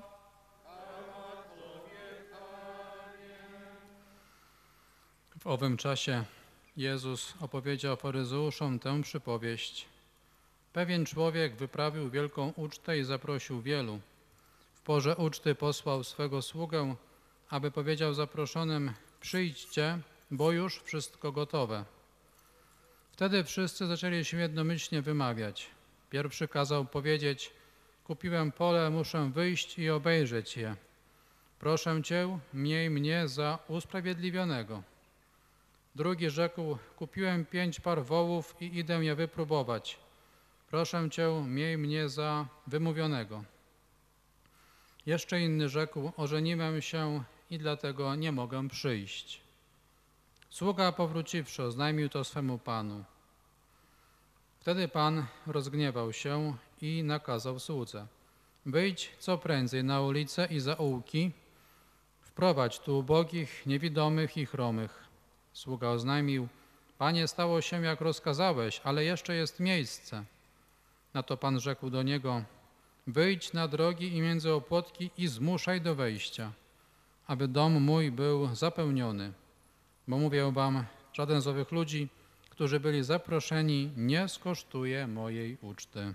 W owym czasie Jezus opowiedział faryzeuszom tę przypowieść. Pewien człowiek wyprawił wielką ucztę i zaprosił wielu. W porze uczty posłał swego sługę, aby powiedział zaproszonym: przyjdźcie, bo już wszystko gotowe. Wtedy wszyscy zaczęli się jednomyślnie wymawiać. Pierwszy kazał powiedzieć: kupiłem pole, muszę wyjść i obejrzeć je. Proszę Cię, miej mnie za usprawiedliwionego. Drugi rzekł: kupiłem 5 par wołów i idę je wypróbować. Proszę Cię, miej mnie za wymówionego. Jeszcze inny rzekł: ożeniłem się i dlatego nie mogę przyjść. Sługa powróciwszy, oznajmił to swemu panu. Wtedy pan rozgniewał się i nakazał słudze: wyjdź co prędzej na ulicę i zaułki, wprowadź tu ubogich, niewidomych i chromych. Sługa oznajmił: panie, stało się jak rozkazałeś, ale jeszcze jest miejsce. Na to pan rzekł do niego: wyjdź na drogi i między opłotki i zmuszaj do wejścia, aby dom mój był zapełniony. Bo mówię wam, żaden z owych ludzi, którzy byli zaproszeni, nie skosztuje mojej uczty.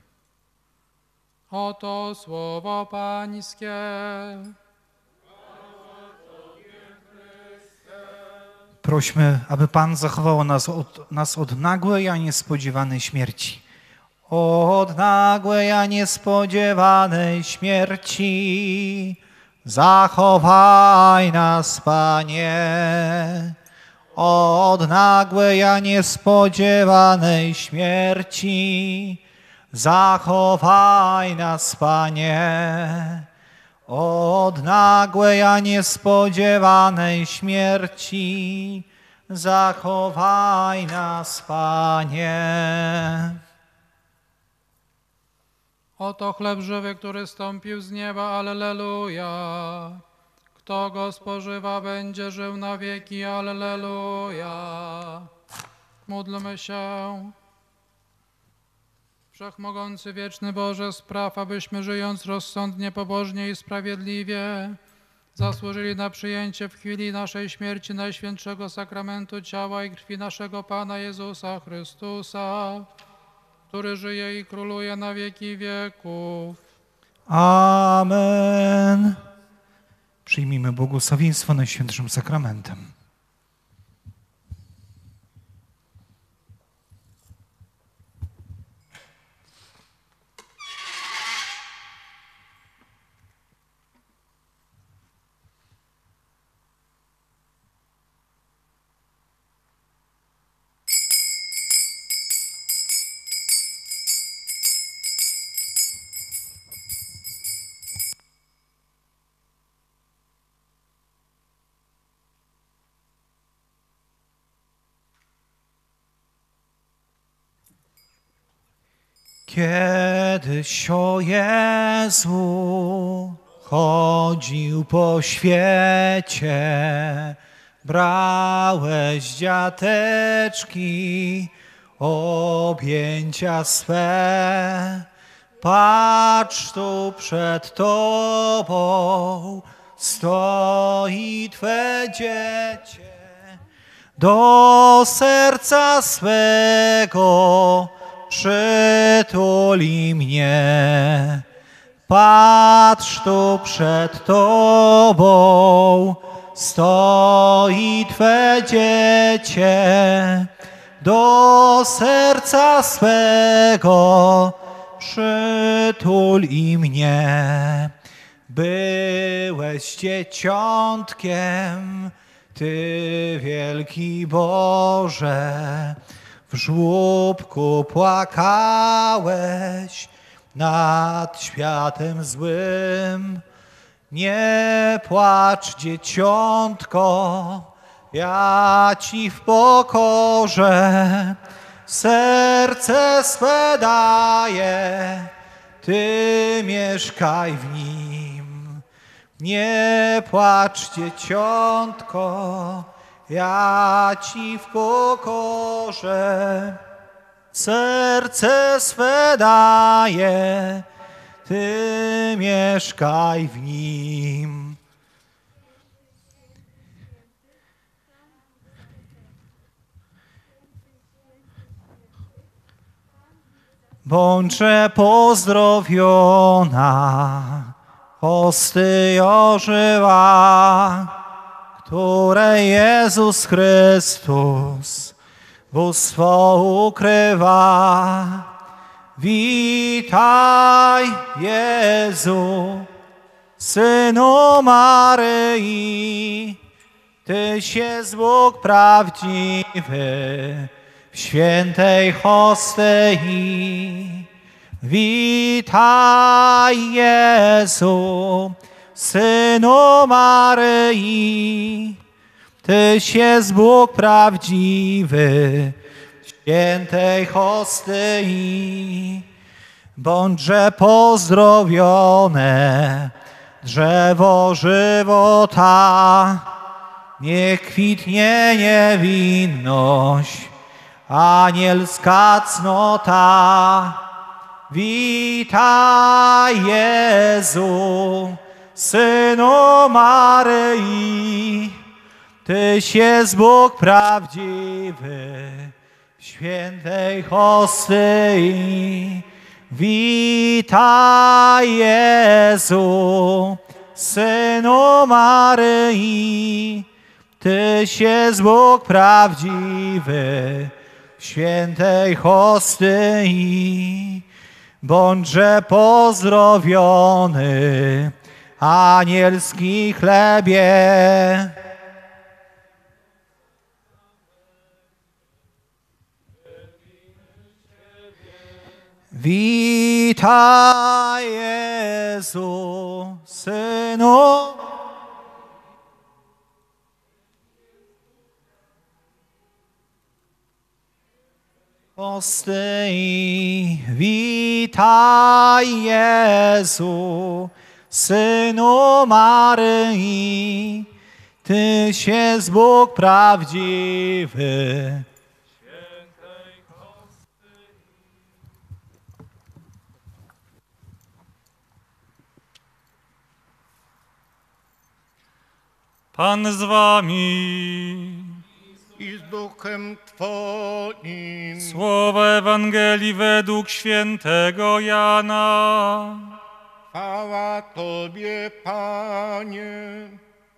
Oto słowo Pańskie. Prośmy, aby Pan zachował nas od nagłej, a niespodziewanej śmierci. Od nagłej, a niespodziewanej śmierci zachowaj nas, Panie. Od nagłej, a niespodziewanej śmierci zachowaj nas, Panie. Od nagłej, a niespodziewanej śmierci zachowaj nas, Panie. Oto chleb żywy, który stąpił z nieba, alleluja. Kto go spożywa, będzie żył na wieki, alleluja. Módlmy się. Wszechmogący, wieczny Boże, spraw, abyśmy żyjąc rozsądnie, pobożnie i sprawiedliwie zasłużyli na przyjęcie w chwili naszej śmierci Najświętszego sakramentu ciała i krwi naszego Pana Jezusa Chrystusa, który żyje i króluje na wieki wieków. Amen. Przyjmijmy błogosławieństwo Najświętszym Sakramentem. Kiedyś o Jezu chodził po świecie, brałeś dziateczki, objęcia swe. Patrz, tu przed Tobą stoi Twe dziecię, do serca swego przytuli mnie. Patrz, tu przed Tobą stoi Twe dziecię, do serca swego przytuli mnie. Byłeś dzieciątkiem, Ty wielki Boże, w żłóbku płakałeś nad światem złym. Nie płacz, dzieciątko, ja Ci w pokorze serce swe daję, Ty mieszkaj w nim. Nie płacz, dzieciątko, ja Ci w pokorze serce swe daję, Ty mieszkaj w nim. Bądźże pozdrowiona hosty ożywa, której Jezus Chrystus bóstwo ukrywa. Witaj, Jezu, Synu Maryi, Tyś jest Bóg prawdziwy w świętej hostyi. Witaj, Jezu, Synu Maryi, Tyś jest Bóg prawdziwy w świętej hostyi. Bądźże pozdrowione drzewo żywota, niech kwitnie niewinność, anielska cnota. Witaj, Jezu, Synu Maryi, Tyś jest Bóg prawdziwy w świętej hostyi. Witaj, Jezu, Synu Maryi, Tyś jest Bóg prawdziwy w świętej hostyi. Bądźże pozdrowiony anielski chlebie. Witaj, Jezu, Synu hostyi. Witaj, Jezu, Synu Maryi, Tyś jest Bóg prawdziwy. Pan z wami. I z duchem Twoim. Słowa Ewangelii według świętego Jana. Chwała Tobie, Panie.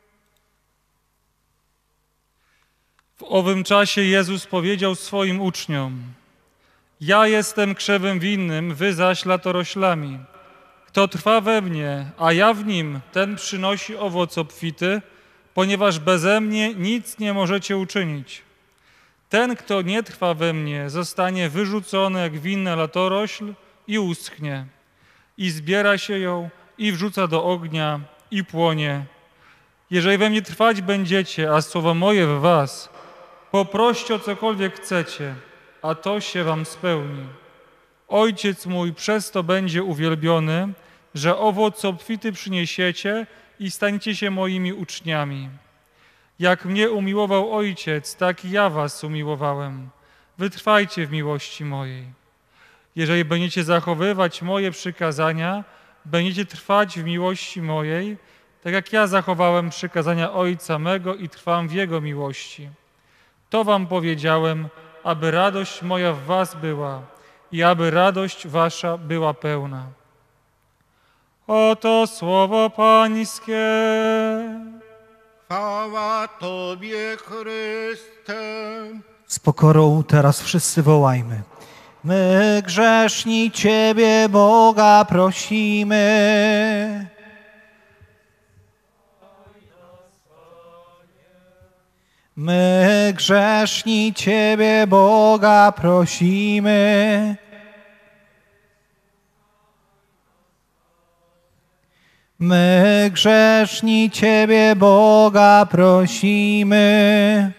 W owym czasie Jezus powiedział swoim uczniom: Ja jestem krzewem winnym, wy zaś latoroślami. Kto trwa we mnie, a ja w nim, ten przynosi owoc obfity, ponieważ beze mnie nic nie możecie uczynić. Ten, kto nie trwa we mnie, zostanie wyrzucony jak winna latorośl i uschnie. I zbiera się ją i wrzuca do ognia i płonie. Jeżeli we mnie trwać będziecie, a słowo moje w was, poproście o cokolwiek chcecie, a to się wam spełni. Ojciec mój przez to będzie uwielbiony, że owoc obfity przyniesiecie i staniecie się moimi uczniami. Jak mnie umiłował Ojciec, tak i ja was umiłowałem. Wytrwajcie w miłości mojej. Jeżeli będziecie zachowywać moje przykazania, będziecie trwać w miłości mojej, tak jak ja zachowałem przykazania Ojca mego i trwam w Jego miłości. To wam powiedziałem, aby radość moja w was była i aby radość wasza była pełna. Oto słowo Pańskie. Chwała Tobie, Chryste. Z pokorą teraz wszyscy wołajmy. My grzeszni Ciebie, Boga, prosimy. My grzeszni Ciebie, Boga, prosimy. My grzeszni Ciebie, Boga, prosimy.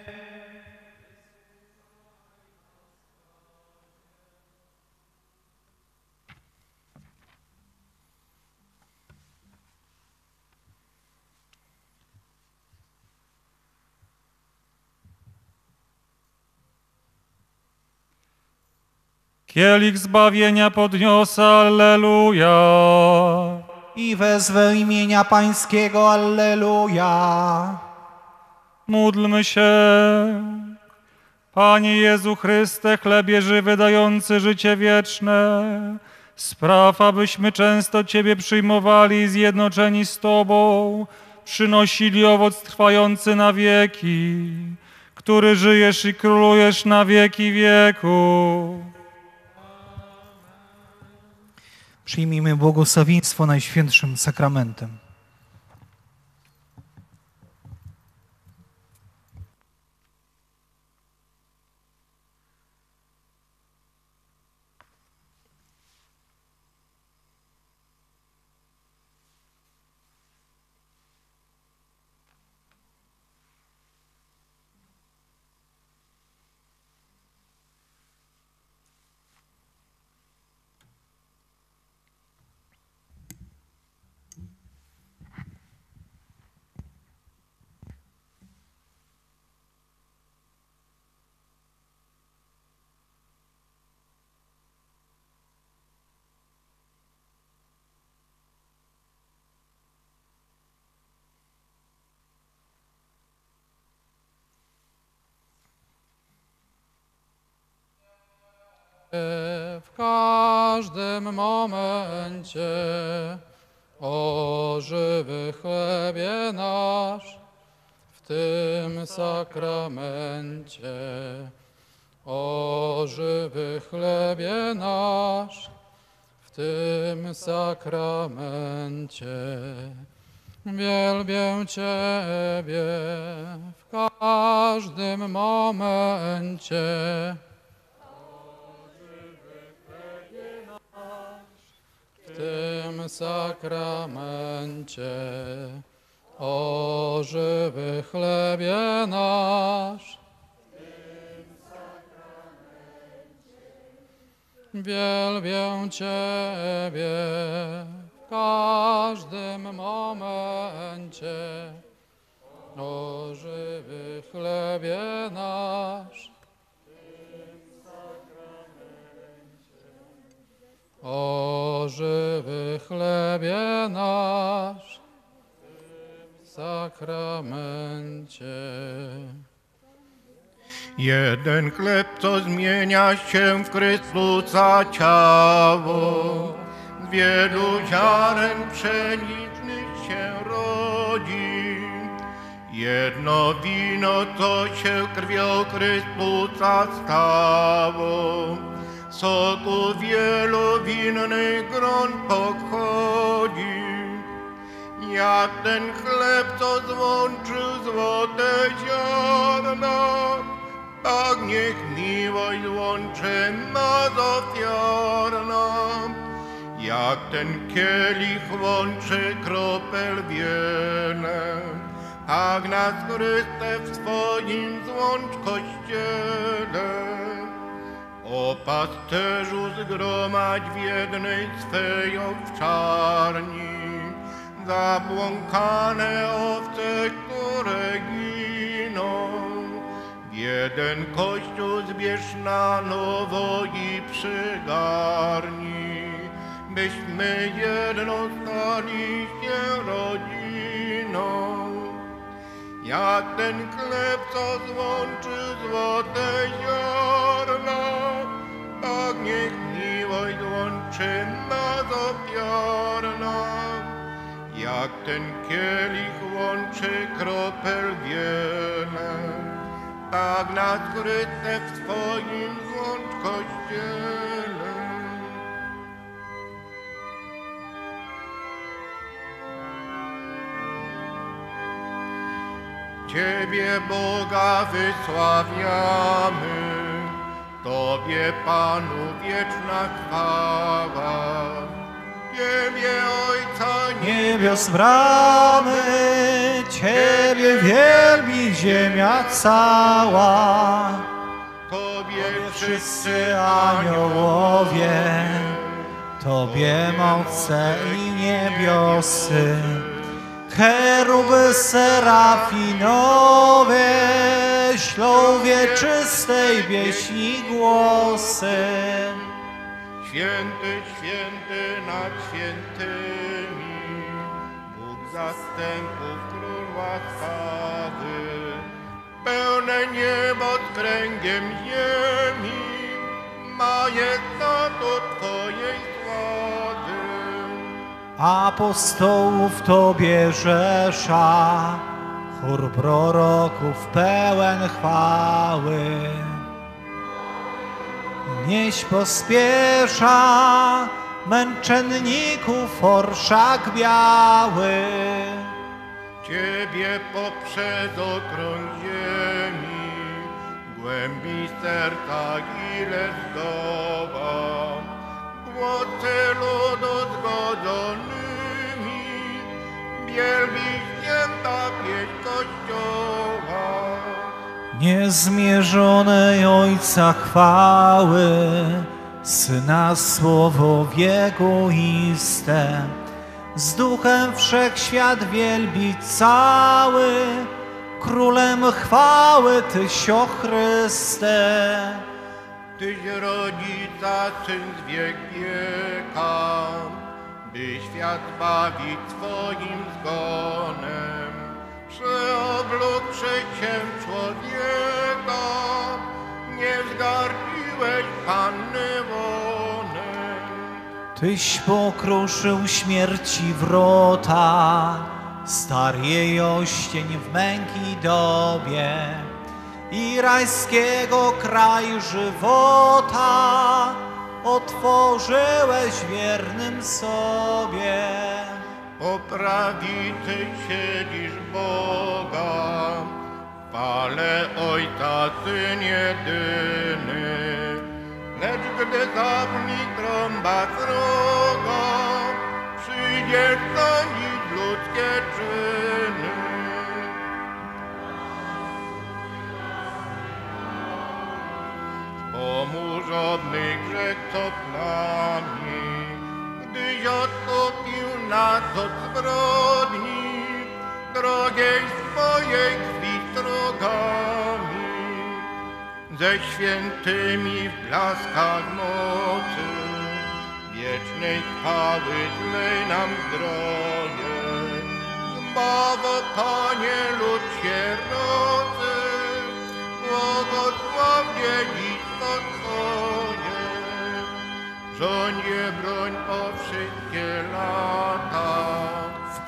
Kielich zbawienia podniosę, alleluja. I wezwę imienia Pańskiego, alleluja. Módlmy się. Panie Jezu Chryste, chlebie żywy, dający życie wieczne, spraw, abyśmy często Ciebie przyjmowali i zjednoczeni z Tobą, przynosili owoc trwający na wieki, który żyjesz i królujesz na wieki wieku. Przyjmijmy błogosławieństwo Najświętszym Sakramentem. W każdym momencie o żywy chlebie nasz, w tym sakramencie o żywy chlebie nasz, w tym sakramencie wielbię Ciebie w każdym momencie. W tym sakramencie o żywy chlebie nasz. Wielbię Ciebie w każdym momencie o żywy chlebie nasz. O żywy chlebie nasz w sakramencie. Jeden chleb, co zmienia się w Chrystusa ciało, wielu ziaren pszenicznych się rodzi. Jedno wino, co się krwią Chrystusa stało, soku wielu winnych gron pochodzi. Jak ten chleb, co złączył złote ziarno, tak niech miłość złączy nas ofiarną. Jak ten kielich łączy kropel wiele, tak nas Chryste w swoim złącz Kościele. O pasterzu zgromadź w jednej swej owczarni zabłąkane owce, które giną. W jeden Kościół zbierz na nowo i przygarnij, byśmy jedną stali się rodziną. Jak ten chleb, co złączy złote ziarno, tak niech miłość złączy nas ofiarną. Jak ten kielich łączy kropel wiele, tak nas Chryste w swoim złącz Kościele. Ciebie, Boga, wysławiamy, Tobie, Panu, wieczna chwała. Ciebie, Ojca Niebios bramy, Ciebie wielbi ziemia cała. Tobie Wszyscy aniołowie, Tobie moce i niebiosy, cheruby serafinowe, ślą wieczystej pieśni głosy. Święty, święty nad świętymi, Bóg zastępów, król łaskawy, pełne niebo z kręgiem ziemi, majestatu Twojej sławy. Apostołów Tobie rzesza, chór proroków pełen chwały. Nieś pospiesza męczenników orszak biały. Ciebie poprzez okrąg ziemi, głębi serca ile zdoła, głosy ludu zgodzonymi, wielbi święta pieśń Kościoła. Niezmierzonej Ojca chwały, Syna słowo wiekuiste, z Duchem wszechświat wielbi cały, Królem chwały Tyś, o Chryste. Tyś rodzica, Syn z wiek wieka, by świat zbawić swoim zgonem. Przeoblókł się człowieka, nie wzgardziłeś Panny łonem. Tyś pokruszył śmierci wrota, star jej oścień w męki dobie i rajskiego kraj żywota otworzyłeś wiernym sobie. Po prawicy siedzisz Boga, chwale Ojca Syn jedyny. Lecz gdy zabrzmi trąba sroga, przyjdziesz sądzić ludzkie czyny. Pomóżony grzech cud nami, gdyś odkupił nas od zbrodni, drogiej swojej krwi strogami. Ze świętymi w blaskach mocy, wiecznej chwały zlej nam zdrowie. Zbawo, Panie, lud sierocy, błogosław dziedzictwo Twoje. Rządzie broń o wszystkich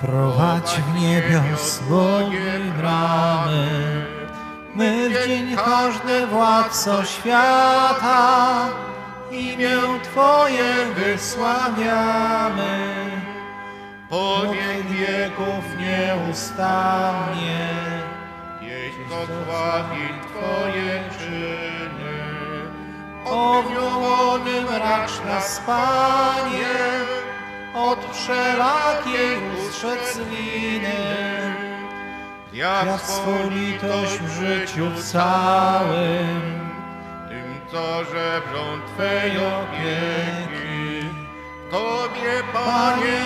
Prowadź w niebios swoje bramy. My w dzień każdy, Władco świata, imię Twoje wysławiamy. Po wiek wieków nieustannie Jeść chwali Twoje czyny. Ogniołonym racz nas, Panie, od wszelakiej ustrzec winy. Jak swą litość w życiu całym, Tym, co żebrą Twej opieki, Tobie, Panie,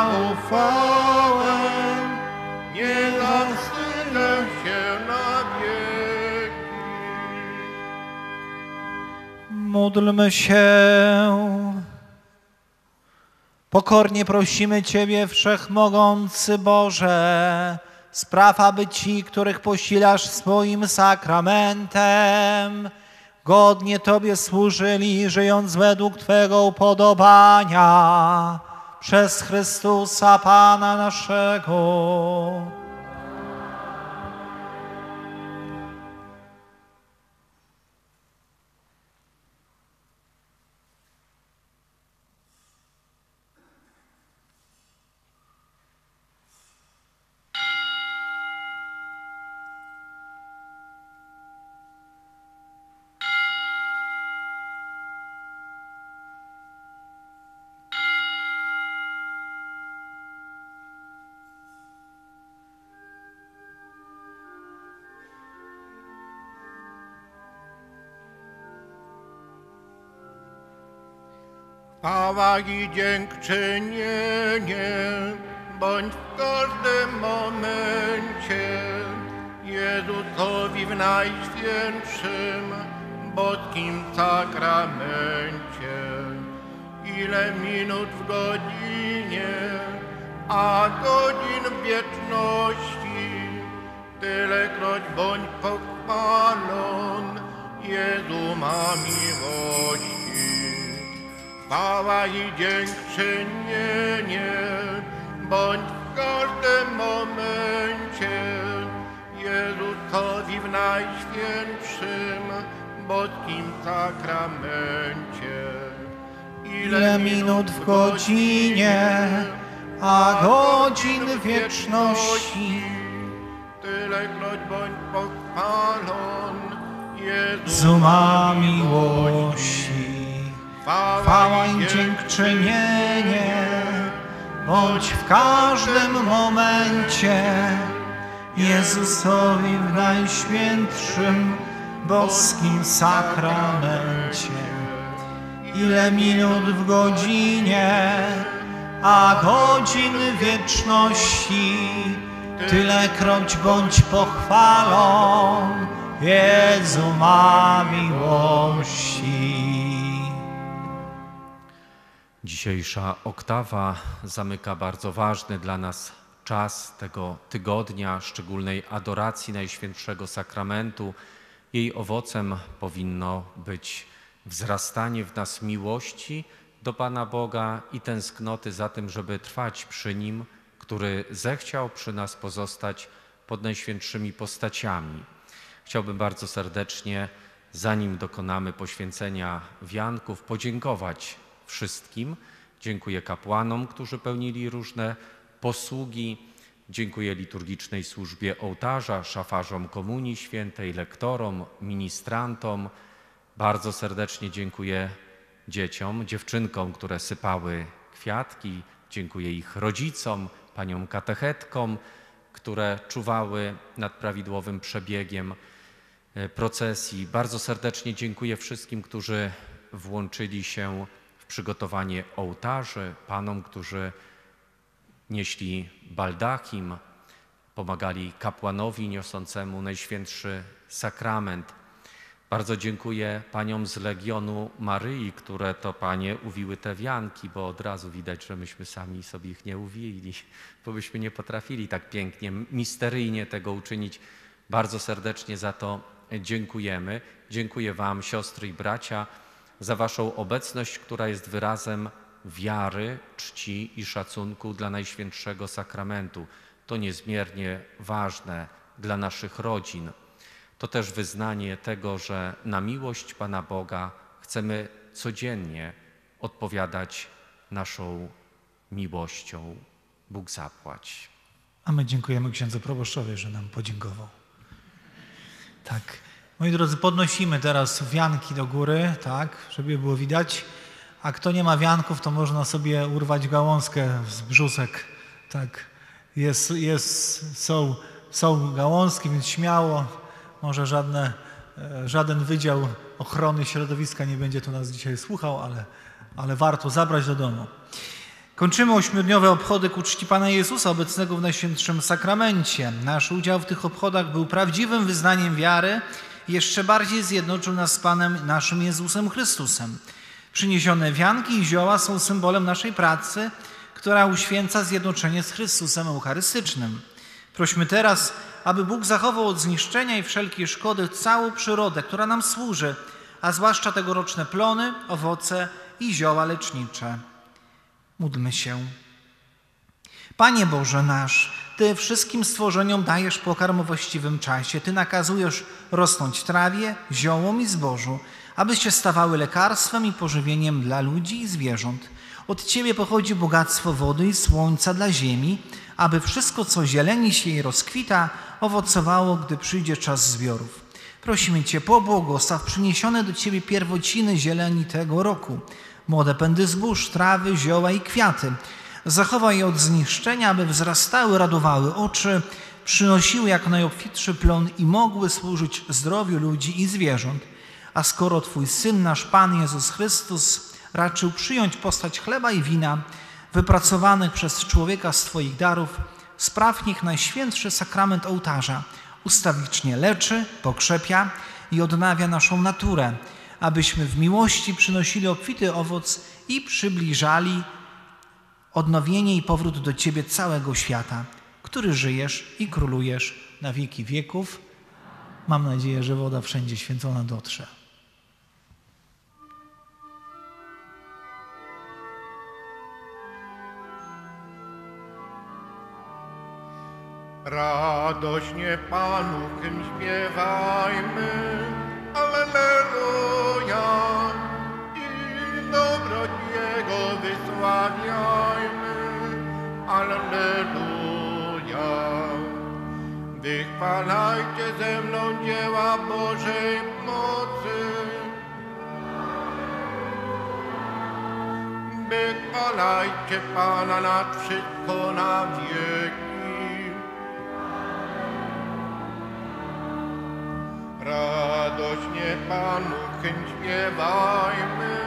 zaufałem, nie zawstydzę się na wieki. Módlmy się. Pokornie prosimy Ciebie, Wszechmogący Boże, spraw, aby ci, których posilasz swoim sakramentem, godnie Tobie służyli, żyjąc według Twego upodobania, przez Chrystusa Pana naszego. Chwała i dziękczynienie, bądź w każdym momencie Jezusowi w Najświętszym, boskim sakramencie. Ile minut w godzinie, a godzin w wieczności, tylekroć bądź pochwalon, Jezu ma miłości. Chwała i dziękczynienie, bądź w każdym momencie Jezusowi w Najświętszym, boskim sakramencie. Ile minut w godzinie, a godzin w wieczności, tylekroć bądź pochwalon, Jezu ma miłości. Chwała i dziękczynienie, bądź w każdym momencie Jezusowi w Najświętszym, boskim sakramencie. Ile minut w godzinie, a godzin w wieczności, tylekroć bądź pochwalon, Jezu ma miłości. Dzisiejsza oktawa zamyka bardzo ważny dla nas czas tego tygodnia szczególnej adoracji Najświętszego Sakramentu. Jej owocem powinno być wzrastanie w nas miłości do Pana Boga i tęsknoty za tym, żeby trwać przy Nim, który zechciał przy nas pozostać pod najświętszymi postaciami. Chciałbym bardzo serdecznie, zanim dokonamy poświęcenia wianków, podziękować wszystkim. Dziękuję kapłanom, którzy pełnili różne posługi. Dziękuję liturgicznej służbie ołtarza, szafarzom Komunii Świętej, lektorom, ministrantom. Bardzo serdecznie dziękuję dzieciom, dziewczynkom, które sypały kwiatki. Dziękuję ich rodzicom, paniom katechetkom, które czuwały nad prawidłowym przebiegiem procesji. Bardzo serdecznie dziękuję wszystkim, którzy włączyli się w przygotowanie ołtarzy, panom, którzy nieśli baldachim, pomagali kapłanowi niosącemu Najświętszy Sakrament. Bardzo dziękuję paniom z Legionu Maryi, które to panie uwiły te wianki, bo od razu widać, że myśmy sami sobie ich nie uwili, bo byśmy nie potrafili tak pięknie, misteryjnie tego uczynić. Bardzo serdecznie za to dziękujemy. Dziękuję wam, siostry i bracia, za waszą obecność, która jest wyrazem wiary, czci i szacunku dla Najświętszego Sakramentu. To niezmiernie ważne dla naszych rodzin. To też wyznanie tego, że na miłość Pana Boga chcemy codziennie odpowiadać naszą miłością. Bóg zapłać. A my dziękujemy księdzu proboszczowi, że nam podziękował. Tak. Moi drodzy, podnosimy teraz wianki do góry, tak, żeby było widać. A kto nie ma wianków, to można sobie urwać gałązkę z brzusek. Tak. Są gałązki, więc śmiało. Może żaden wydział ochrony środowiska nie będzie tu nas dzisiaj słuchał, ale warto zabrać do domu. Kończymy 8-dniowe obchody ku czci Pana Jezusa obecnego w Najświętszym Sakramencie. Nasz udział w tych obchodach był prawdziwym wyznaniem wiary i jeszcze bardziej zjednoczył nas z Panem naszym Jezusem Chrystusem. Przyniesione wianki i zioła są symbolem naszej pracy, która uświęca zjednoczenie z Chrystusem Eucharystycznym. Prośmy teraz, aby Bóg zachował od zniszczenia i wszelkiej szkody całą przyrodę, która nam służy, a zwłaszcza tegoroczne plony, owoce i zioła lecznicze. Módlmy się. Panie Boże nasz, Ty wszystkim stworzeniom dajesz pokarm o właściwym czasie. Ty nakazujesz rosnąć trawie, ziołom i zbożu, aby się stawały lekarstwem i pożywieniem dla ludzi i zwierząt. Od Ciebie pochodzi bogactwo wody i słońca dla ziemi, aby wszystko, co zieleni się i rozkwita, owocowało, gdy przyjdzie czas zbiorów. Prosimy Cię, pobłogosław przyniesione do Ciebie pierwociny zieleni tego roku, młode pędy zbóż, trawy, zioła i kwiaty. Zachowaj je od zniszczenia, aby wzrastały, radowały oczy, przynosiły jak najobfitszy plon i mogły służyć zdrowiu ludzi i zwierząt. A skoro Twój Syn, nasz Pan Jezus Chrystus, raczył przyjąć postać chleba i wina, wypracowanych przez człowieka z Twoich darów, spraw niech Najświętszy Sakrament ołtarza ustawicznie leczy, pokrzepia i odnawia naszą naturę, abyśmy w miłości przynosili obfity owoc i przybliżali odnowienie i powrót do Ciebie całego świata, który żyjesz i królujesz na wieki wieków. Mam nadzieję, że woda wszędzie święcona dotrze. Radośnie Panu hymn śpiewajmy, Alleluja, i dobroć Jego wysławiajmy, Alleluja. Wychwalajcie ze mną dzieła Bożej mocy, wychwalajcie Pana nad wszystko na wieki. Radośnie Panu hymn śpiewajmy.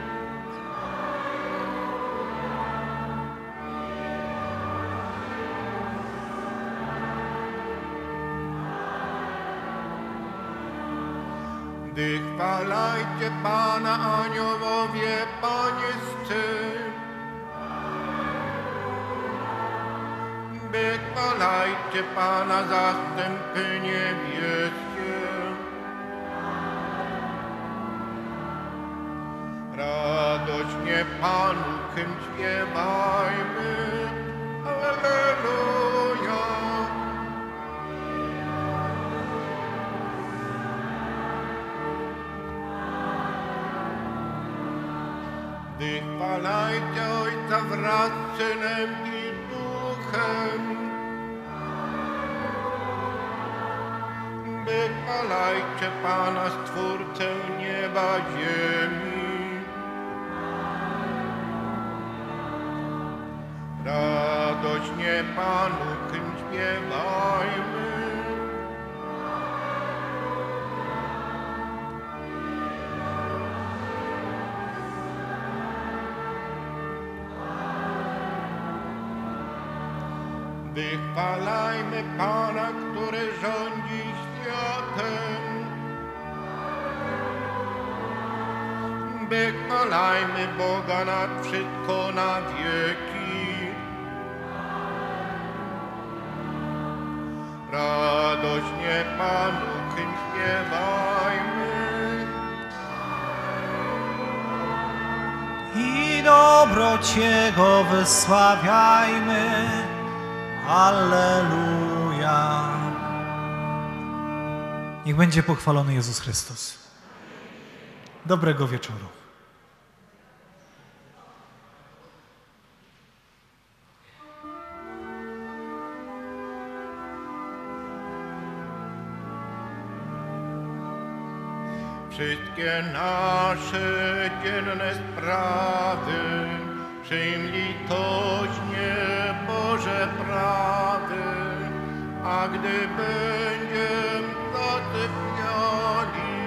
Wychwalajcie Pana aniołowie pańscy. Wychwalajcie Pana zastępy niebieskie. Radośnie Panu hymn śpiewajmy, Alleluja. Wychwalajcie Ojca wraz z Synem i Duchem. Wychwalajcie Pana Stwórcę nieba, ziemi. Radośnie Panu hymn śpiewajmy. Wychwalajmy Pana, który rządzi światem. Wychwalajmy Boga nad wszystko na wieki. Radośnie Panu hymn śpiewajmy. I do dobrocie Go wysławiajmy. Alleluja. Niech będzie pochwalony Jezus Chrystus. Dobrego wieczoru. Wszystkie nasze dzienne sprawy przyjm litośnie, Boże prawy, a gdy będziem zasypiali,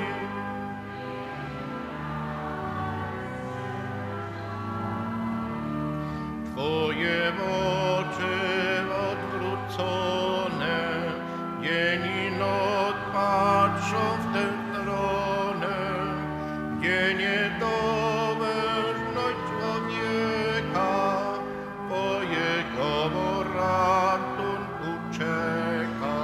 Twoje oczy odwrócone, dzień i noc patrzą w tę stronę, gdzie niedołężność człowieka Twojego ratunku czeka.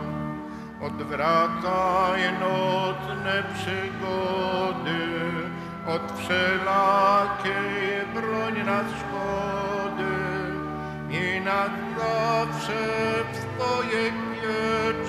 Odwracaj nocne przygody, od wszelakiej broń nas szkody i nas zawsze w swojej pieczy